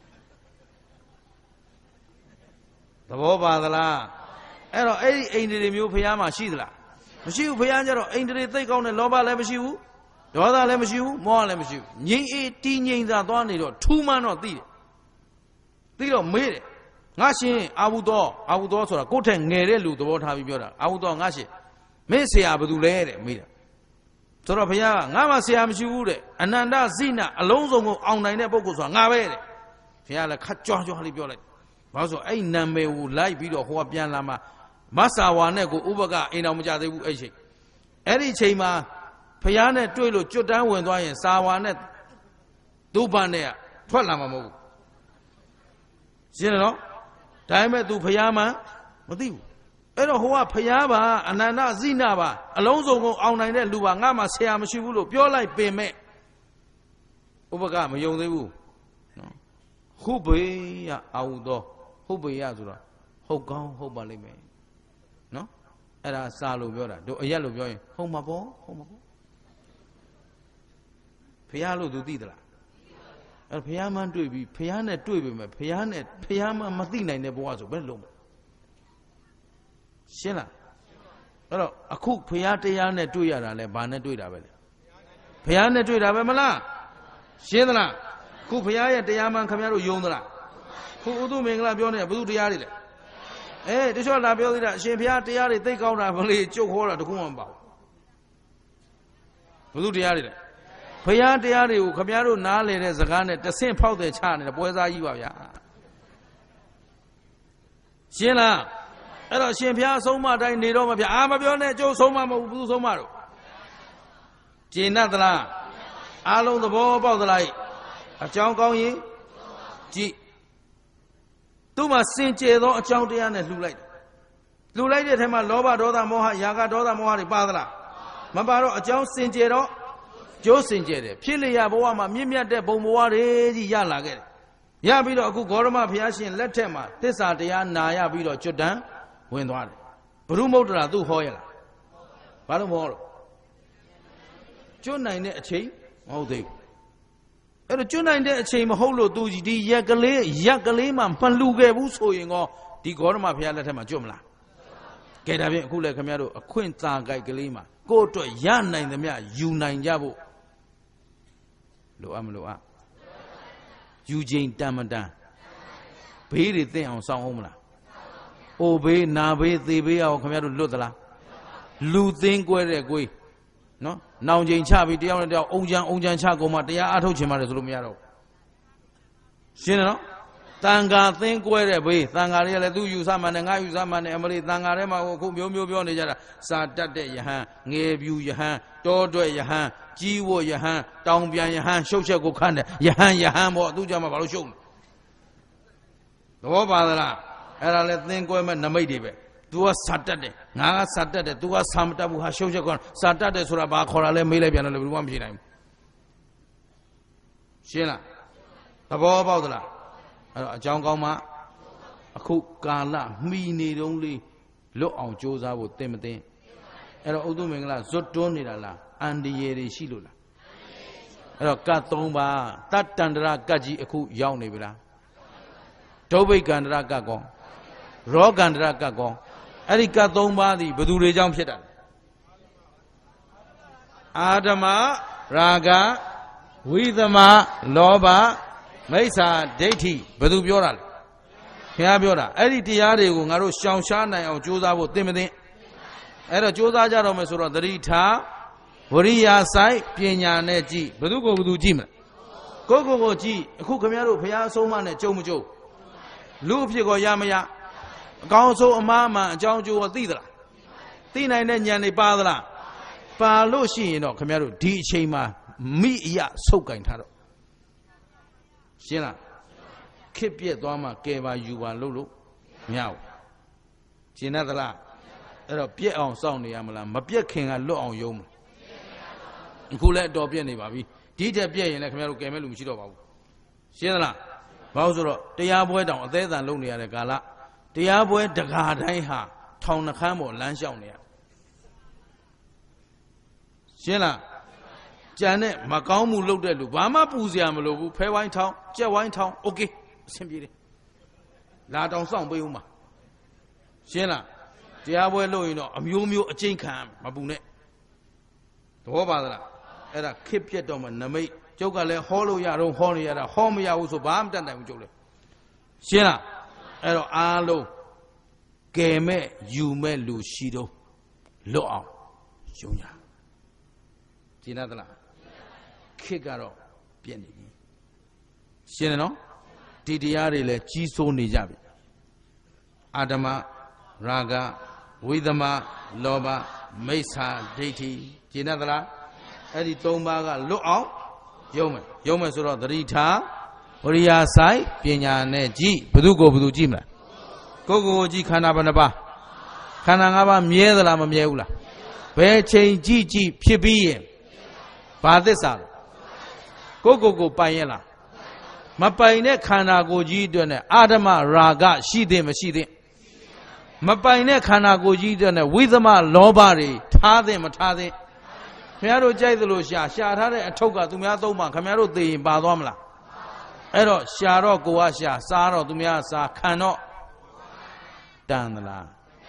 သဘောပါသလားအဲ့တော့အဲ့ဒီအိန္ဒြေမျိုးဘုရားမှာရှိသလားမရှိဘူးဘုရားကျတော့အိန္ဒြေသိကောင်းတဲ့လောဘလည်းမရှိဘူးဒေါသလည်းမရှိဘူးမောဟလည်းမရှိဘူးငြိမ်အေးတည်ငြိမ်သာသွားနေတော့ထူးမှန်းတော့သိတယ်သိတော့မေးတယ်ငါရှင်အာဟုသောဆိုတာကိုယ့်ထက်ငယ်တဲ့လူသဘောထားပြီးပြောတာအာဟုသောငါရှင်မင်းဆရာဘယ်သူလဲတဲ့မေးတာဆိုတော့ဘုရားကငါမှဆရာမရှိဘူးတဲ့အနန္တဇိနအလုံးစုံကိုအောင်နိုင်တဲ့ပုဂ္ဂိုလ်ဆိုတာငါပဲတဲ့ဘုရားလည်းခတ်ကြွားကြွားလေးပြောလိုက်ဘာလို့ဆိုအဲ့နာမည်ကိုလိုက်ပြီးတော့ဟိုကပြန်လာမှမဆာဝါနဲ့ကိုဥပကအိမ်တော်မကြသေးဘူးအဲ့ချိန်အဲ့ဒီချိန်မှာဘုရားနဲ့တွေ့လို့ကျွတ်တန်းဝင်သွားရင်စာဝါနဲ့ဒုဗ္ဗနဲ့ထွက်လာမှာမဟုတ်ဘူးရှင်းတယ်နော်ဒါပေမဲ့ तू ဘုရားမှမသိဘူးအဲ့တော့ဟိုကဘုရားပါအနန္တဇိနပါအလုံးစုံကိုအောင်နိုင်တဲ့လူပါငါမှဆရာမရှိဘူးလို့ပြောလိုက်ပင်မဲ့ဥပကမယုံသေးဘူးနော်ဟုဘေယအာဟုသောဟုတ်ပေရဆိုတော့ဟုတ်ကောင်းဟုတ်ပါလိမ့်မယ်နော်အဲ့ဒါစာလို့ပြောတာတို့အရက်လို့ပြောရင်ဟုတ်မှာပေါ့ဟုတ်မှာပေါ့ဖះလို့သူသိသလားအဲ့ဖះမှန်းတွေ့ပြီးဖះနဲ့တွေ့ပြီမဲ့ဖះမှမသိနိုင်တဲ့ဘဝဆိုဘယ်လုံးရှင်းလားအဲ့တော့အခုဖះတရားနဲ့တွေ့ရတာလဲဘာနဲ့တွေ့တာပဲလဲဖះနဲ့တွေ့တာပဲမလားရှင်းသလားခုဖះရဲ့တရားမှန်ခင်ဗျားတို့ယုံသလားခုဥဒုမင်္ဂလာပြောနေဘုသူတရားတွေလေတချို့လာပြောသေးတာအရှင်ဘုရားတရားတွေသိကောင်းတာမလေးကြုတ်ခေါ်တာတခုမှမပါဘူးဘုသူတရားတွေလေဘုရားတရားတွေကိုခင်ဗျားတို့နားလေတဲ့စကားနဲ့တဆင့်ဖောက်တဲ့ချနေတဲ့ပွဲစားကြီးပါဗျာရှင်းလားအဲ့တော့ရှင်ဘုရားဆုံးမတိုင်းနေတော့မဗျာမပြောနဲ့ကြုတ်ဆုံးမမဟုတ်ဘူးဘုသူဆုံးမတော့ကျေနပ်သလားအားလုံးသဘောပေါက်သလားအကြောင်းကောင်းရင်ကြည့်သူ့မှာစင်ကြယ်သောအကြောင်းတရားနဲ့လှူလိုက်တဲ့ထဲမှာလောဘဒေါသမောဟယာကဒေါသမောဟတွေပါသလားမပါတော့အကြောင်းစင်ကြယ်တော့ကျိုးစင်ကြယ်တယ်ဖြစ်လျာဘဝမှာမြင့်မြတ်တဲ့ဘုံဘဝတွေကြီးရလာခဲ့တယ်ရပြီးတော့အခုဂေါရမဘုရားရှင်လက်ထက်မှာသစ္စာတရားနာရပြီးတော့ကျွတ်တန်းဝင်သွားတယ်ဘုရုမုဒ္ဒရာသူ့ဟောရလားဘာလို့မဟောလို့ကျွတ်နိုင်တဲ့အချိန်မဟုတ်သေးဘူးအဲ့တော့ကျွတ်နိုင်တဲ့အချိန်မဟုတ်လို့သူဒီရက်ကလေးမှမလှူခဲ့ဘူးဆိုရင်ကောဒီဂေါရမဘုရားလက်ထက်မှာကျွတ်မလားကဲဒါဖြင့်အခုလည်းခင်ဗျားတို့အခွင့်သာကြိုက်ကလေးမှာကိုယ့်အတွက်ရနိုင်သမျှယူနိုင်ကြဖို့လိုအပ်မလိုအပ်ယူချိန်တန်မတန်ဘေးတွေသိအောင်စောင့်အောင်မလားအိုဘေးနာဘေးသေဘေးအောင်ခင်ဗျားတို့လွတ်သလားလူသိင်းကွဲတဲ့ကိုယ်နော်နောင်ချိန်ချပြီးတယောက်နဲ့တယောက်အုံချမ်းချကုန်မှတရားအားထုတ်ချင်ပါတယ်ဆိုလို့မရတော့ရှင်းတယ်နော်တန်ဃာသင်းကွဲတဲ့ဘေးတန်ဃာတွေကလည်းသူယူဆမှန်းနဲ့ငါယူဆမှန်းနဲ့အမလေးတန်ဃာထဲမှာအခုမျိုးပြောနေကြတာစာတတ်တဲ့ယဟန်ငယ်ပြူယဟန်တောတွဲယဟန်ကြီးဝယဟန်တောင်ပြန်ယဟန်ရှုပ်ချက်ကိုခန့်တဲ့ယဟန်ပေါ့သူကြမှာဘာလို့ရှုပ်လဲသဘောပါသလားအဲ့ဒါလဲသင်းကွဲမဲ့နမိတ်တွေပဲतू ကစာတတ်တယ်ငါကစာတတ်တယ် तू ကစာမတတ်ဘူးဟာရှုပ်ချက်ကောစာတတ်တယ်ဆိုတာဘာခေါ်တာလဲမေးလိုက်ပြန်တော့လည်းဘယ်သူမှမဖြေနိုင်ဘူးရှင်းလားသဘောပေါက်သလားအဲ့တော့အကြောင်းကောင်းမှအခုကာလမှီနေတုံးလေးလွတ်အောင်ကြိုးစားဖို့တင်မတင်အဲ့တော့ဥဒ္ဓမင်္ဂလာဇွတ်တွန်းနေတာလားအန္တရာယ်တွေရှိလို့လားအဲ့တော့ကတ်၃ပါးတတ္တန္တရကတ်ကြီးအခုရောက်နေပြီလားဒုဗ္ဗိကန္တရကတ်ကောရောကန္တရကတ်ကောအဲ့ဒီကတ်၃ပါးသည်ဘယ်သူတွေကြောင့်ဖြစ်တာလဲအာဓမရာဂဝိသမလောဘမိစ္ဆာဒိဋ္ဌိဘယ်သူပြောတာလဲခင်ဗျားပြောတာအဲ့ဒီတရားတွေကိုငါတို့ရှောင်ရှားနိုင်အောင်ကြိုးစားဖို့သင်မသင်အဲ့တော့ကြိုးစားကြတော့မယ်ဆိုတော့သတိထားဝရိယဆိုင်ပညာနဲ့ကြည့်ဘယ်သူကိုဘယ်သူကြည့်မလဲကိုကြည့်အခုခင်ဗျားတို့ဘုရားအဆုံးအမနဲ့ကြုံမကြုံလူအဖြစ်ကိုရမရအကောင်းဆုံးအမှားမှန်အကြောင်းကျိုးကိုသိသလားသိနိုင်တဲ့ဉာဏ်တွေပါသလားပါလို့ရှိရင်တော့ခင်ဗျားတို့ဒီအချိန်မှာမိအယဆုပ်ကင်ထားတော့ရှင်းလားခစ်ပြက်သွားမှကဲပါယူပါလို့မရဘူးရှင်းသလားအဲ့တော့ပြက်အောင်စောင့်နေရမလားမပြက်ခင်ကလွတ်အောင်ယုံမလားအခုလည်းအတော်ပြက်နေပါပြီဒီတက်ပြက်ရင်လည်းခင်ဗျားတို့ကဲမဲ့လူမရှိတော့ပါဘူးရှင်းသလားဘာလို့ဆိုတော့တရားပွဲတောင်အသေးအံလုပ်နေရတဲ့ကာလတရားပွဲတကာတိုင်းဟာထောင်နှခမ်းပေါ်လမ်းလျှောက်နေရရှင်းလားကြံတဲ့မကောင်းမှုလုပ်တဲ့လူဘာမှပူစရာမလိုဘူးဖဲဝိုင်းထောင်းကြက်ဝိုင်းထောင်းโอเคအဆင်ပြေတယ်လာတောင်စောင့်ပေးဦးမှာရှင်းလားတရားပွဲလုပ်ရင်တော့အမျိုးအကျဉ်းခံမပူနဲ့သဘောပါသလားအဲ့ဒါခစ်ပြက်တော့မှနမိတ်ကျုပ်ကလည်းဟောလို့ရတော့ဟောနေရတာဟောမရဘူးဆိုဘာမှတတ်နိုင်ဘူးကျုပ်လည်းရှင်းလားအဲ့တော့အားလုံးကဲမဲ့ယူမဲ့လူရှိတော့လွတ်အောင်ယုံကြတကျေနပ်သလားခေတ်ကတော့ပြည့်နေပြီရှင်းတယ်နော်ဒီတရားတွေလည်းကြီးစိုးနေကြပြီအာဓမ္မရာဂဝိသမလောဘမိစ္ဆာဒိဋ္ဌိကျေနပ်သလားအဲ့ဒီ၃ပါးကလွတ်အောင်ယုံမယ်ဆိုတော့သတိထားဝရိယဆိုင်ပညာနဲ့ကြည့်ဘယ်သူကိုဘယ်သူကြည့်မလားကိုယ်ကြည့်ခန္ဓာဘယ်နှပါးခန္ဓာ၅ပါးမြဲသလားမမြဲဘူးလားဘယ်ချိန်ကြည့်ဖြစ်ပြီးရင်ဘာသစ္စာလဲကိုပိုင်ရလားမပိုင်တဲ့ခန္ဓာကိုယ်ကြီးအတွက်နဲ့အာဓမ္မရာဂရှိသင့်မရှိသင့်မပိုင်တဲ့ခန္ဓာကိုယ်ကြီးအတွက်နဲ့ဝိသမလောဘတွေထားသင့်မထားသင့်ခင်ဗျားတို့ကြိုက်သလိုရှာထားတဲ့အထုပ်ကသူများသုံးပါခင်ဗျားတို့သိရင်ပါသွားမလားအဲ့တော့ရှာတော့ကိုကရှာစားတော့သူများစားခံတော့တန်သလား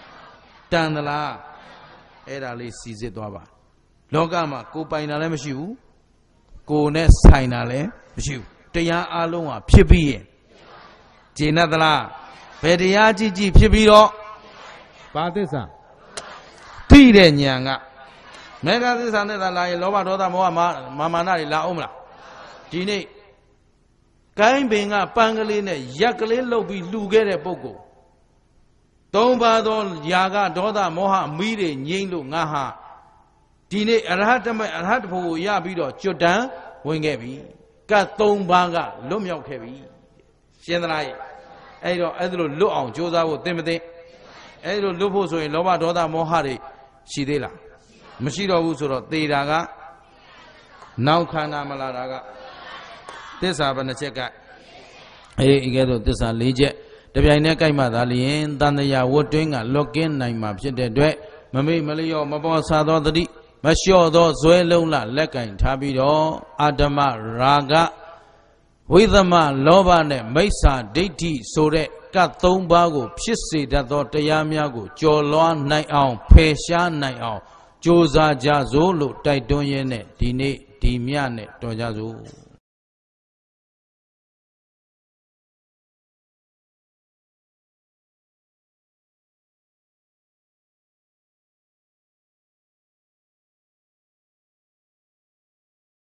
အဲ့ဒါလေးစီစစ်သွားပါလောကမှာကိုပိုင်တာလည်းမရှိဘူးကိုနဲ့ဆိုင်တာလည်းမရှိဘူးတရားအလုံးဟာဖြစ်ပြီးရင်ကျေနပ်သလားဘယ်တရားကြည့်ဖြစ်ပြီးတော့ဘာသစ္စာသိတဲ့ဉာဏ်ကမေဃသစ္စာနဲ့သာလာရင်လောဘဒေါသမောဟမာနတွေလာအောင်မလားဒီနေ့ကိုင်းပင်ကပန်းကလေးနဲ့ရက်ကလေးလှုပ်ပြီးလှူခဲ့တဲ့ပုဂ္ဂိုလ်၃ပါးသောຢာကဒေါသမောဟမီးတွေငြိမ့်လို့ငါဟာဒီနေ့အရဟတဖို့ကိုရပြီးတော့ကျွတ်တန်းဝင်ခဲ့ပြီကတ်၃ပါးကလွတ်မြောက်ခဲ့ပြီရှင်းသလားအဲ့တော့အဲ့လိုလွတ်အောင်ကြိုးစားဖို့သင်မသိအဲ့လိုလွတ်ဖို့ဆိုရင်လောဘဒေါသမောဟတွေရှိသေးလားမရှိတော့ဘူးဆိုတော့သေတာကနောက်ခန္ဓာမလာတာကသစ္စာဘယ်နှချက်ကအဲ့ကဲတော့သစ္စာ၄ချက်တပြိုင်တည်းကြိုက်မှသာလျင်တန်တရာဝတ်တွင်းကလွတ်ကင်းနိုင်မှာဖြစ်တဲ့အတွက်မမေ့မလျော့မပေါ်ဆာသောတတိမလျှော့သောဇွဲလုံးလလက်ကင်ထားပြီးတော့အာဓမ္မရာဂဝိသမလောဘနဲ့မိစ္ဆာဒိဋ္ဌိဆိုတဲ့ကတ်၃ပါးကိုဖြစ်စေတတ်သောတရားများကိုကျော်လွှားနိုင်အောင်ဖယ်ရှားနိုင်အောင်ကြိုးစားကြစို့လို့တိုက်တွန်းရင်းနဲ့ဒီနေ့ဒီမြနဲ့တော်ကြစို့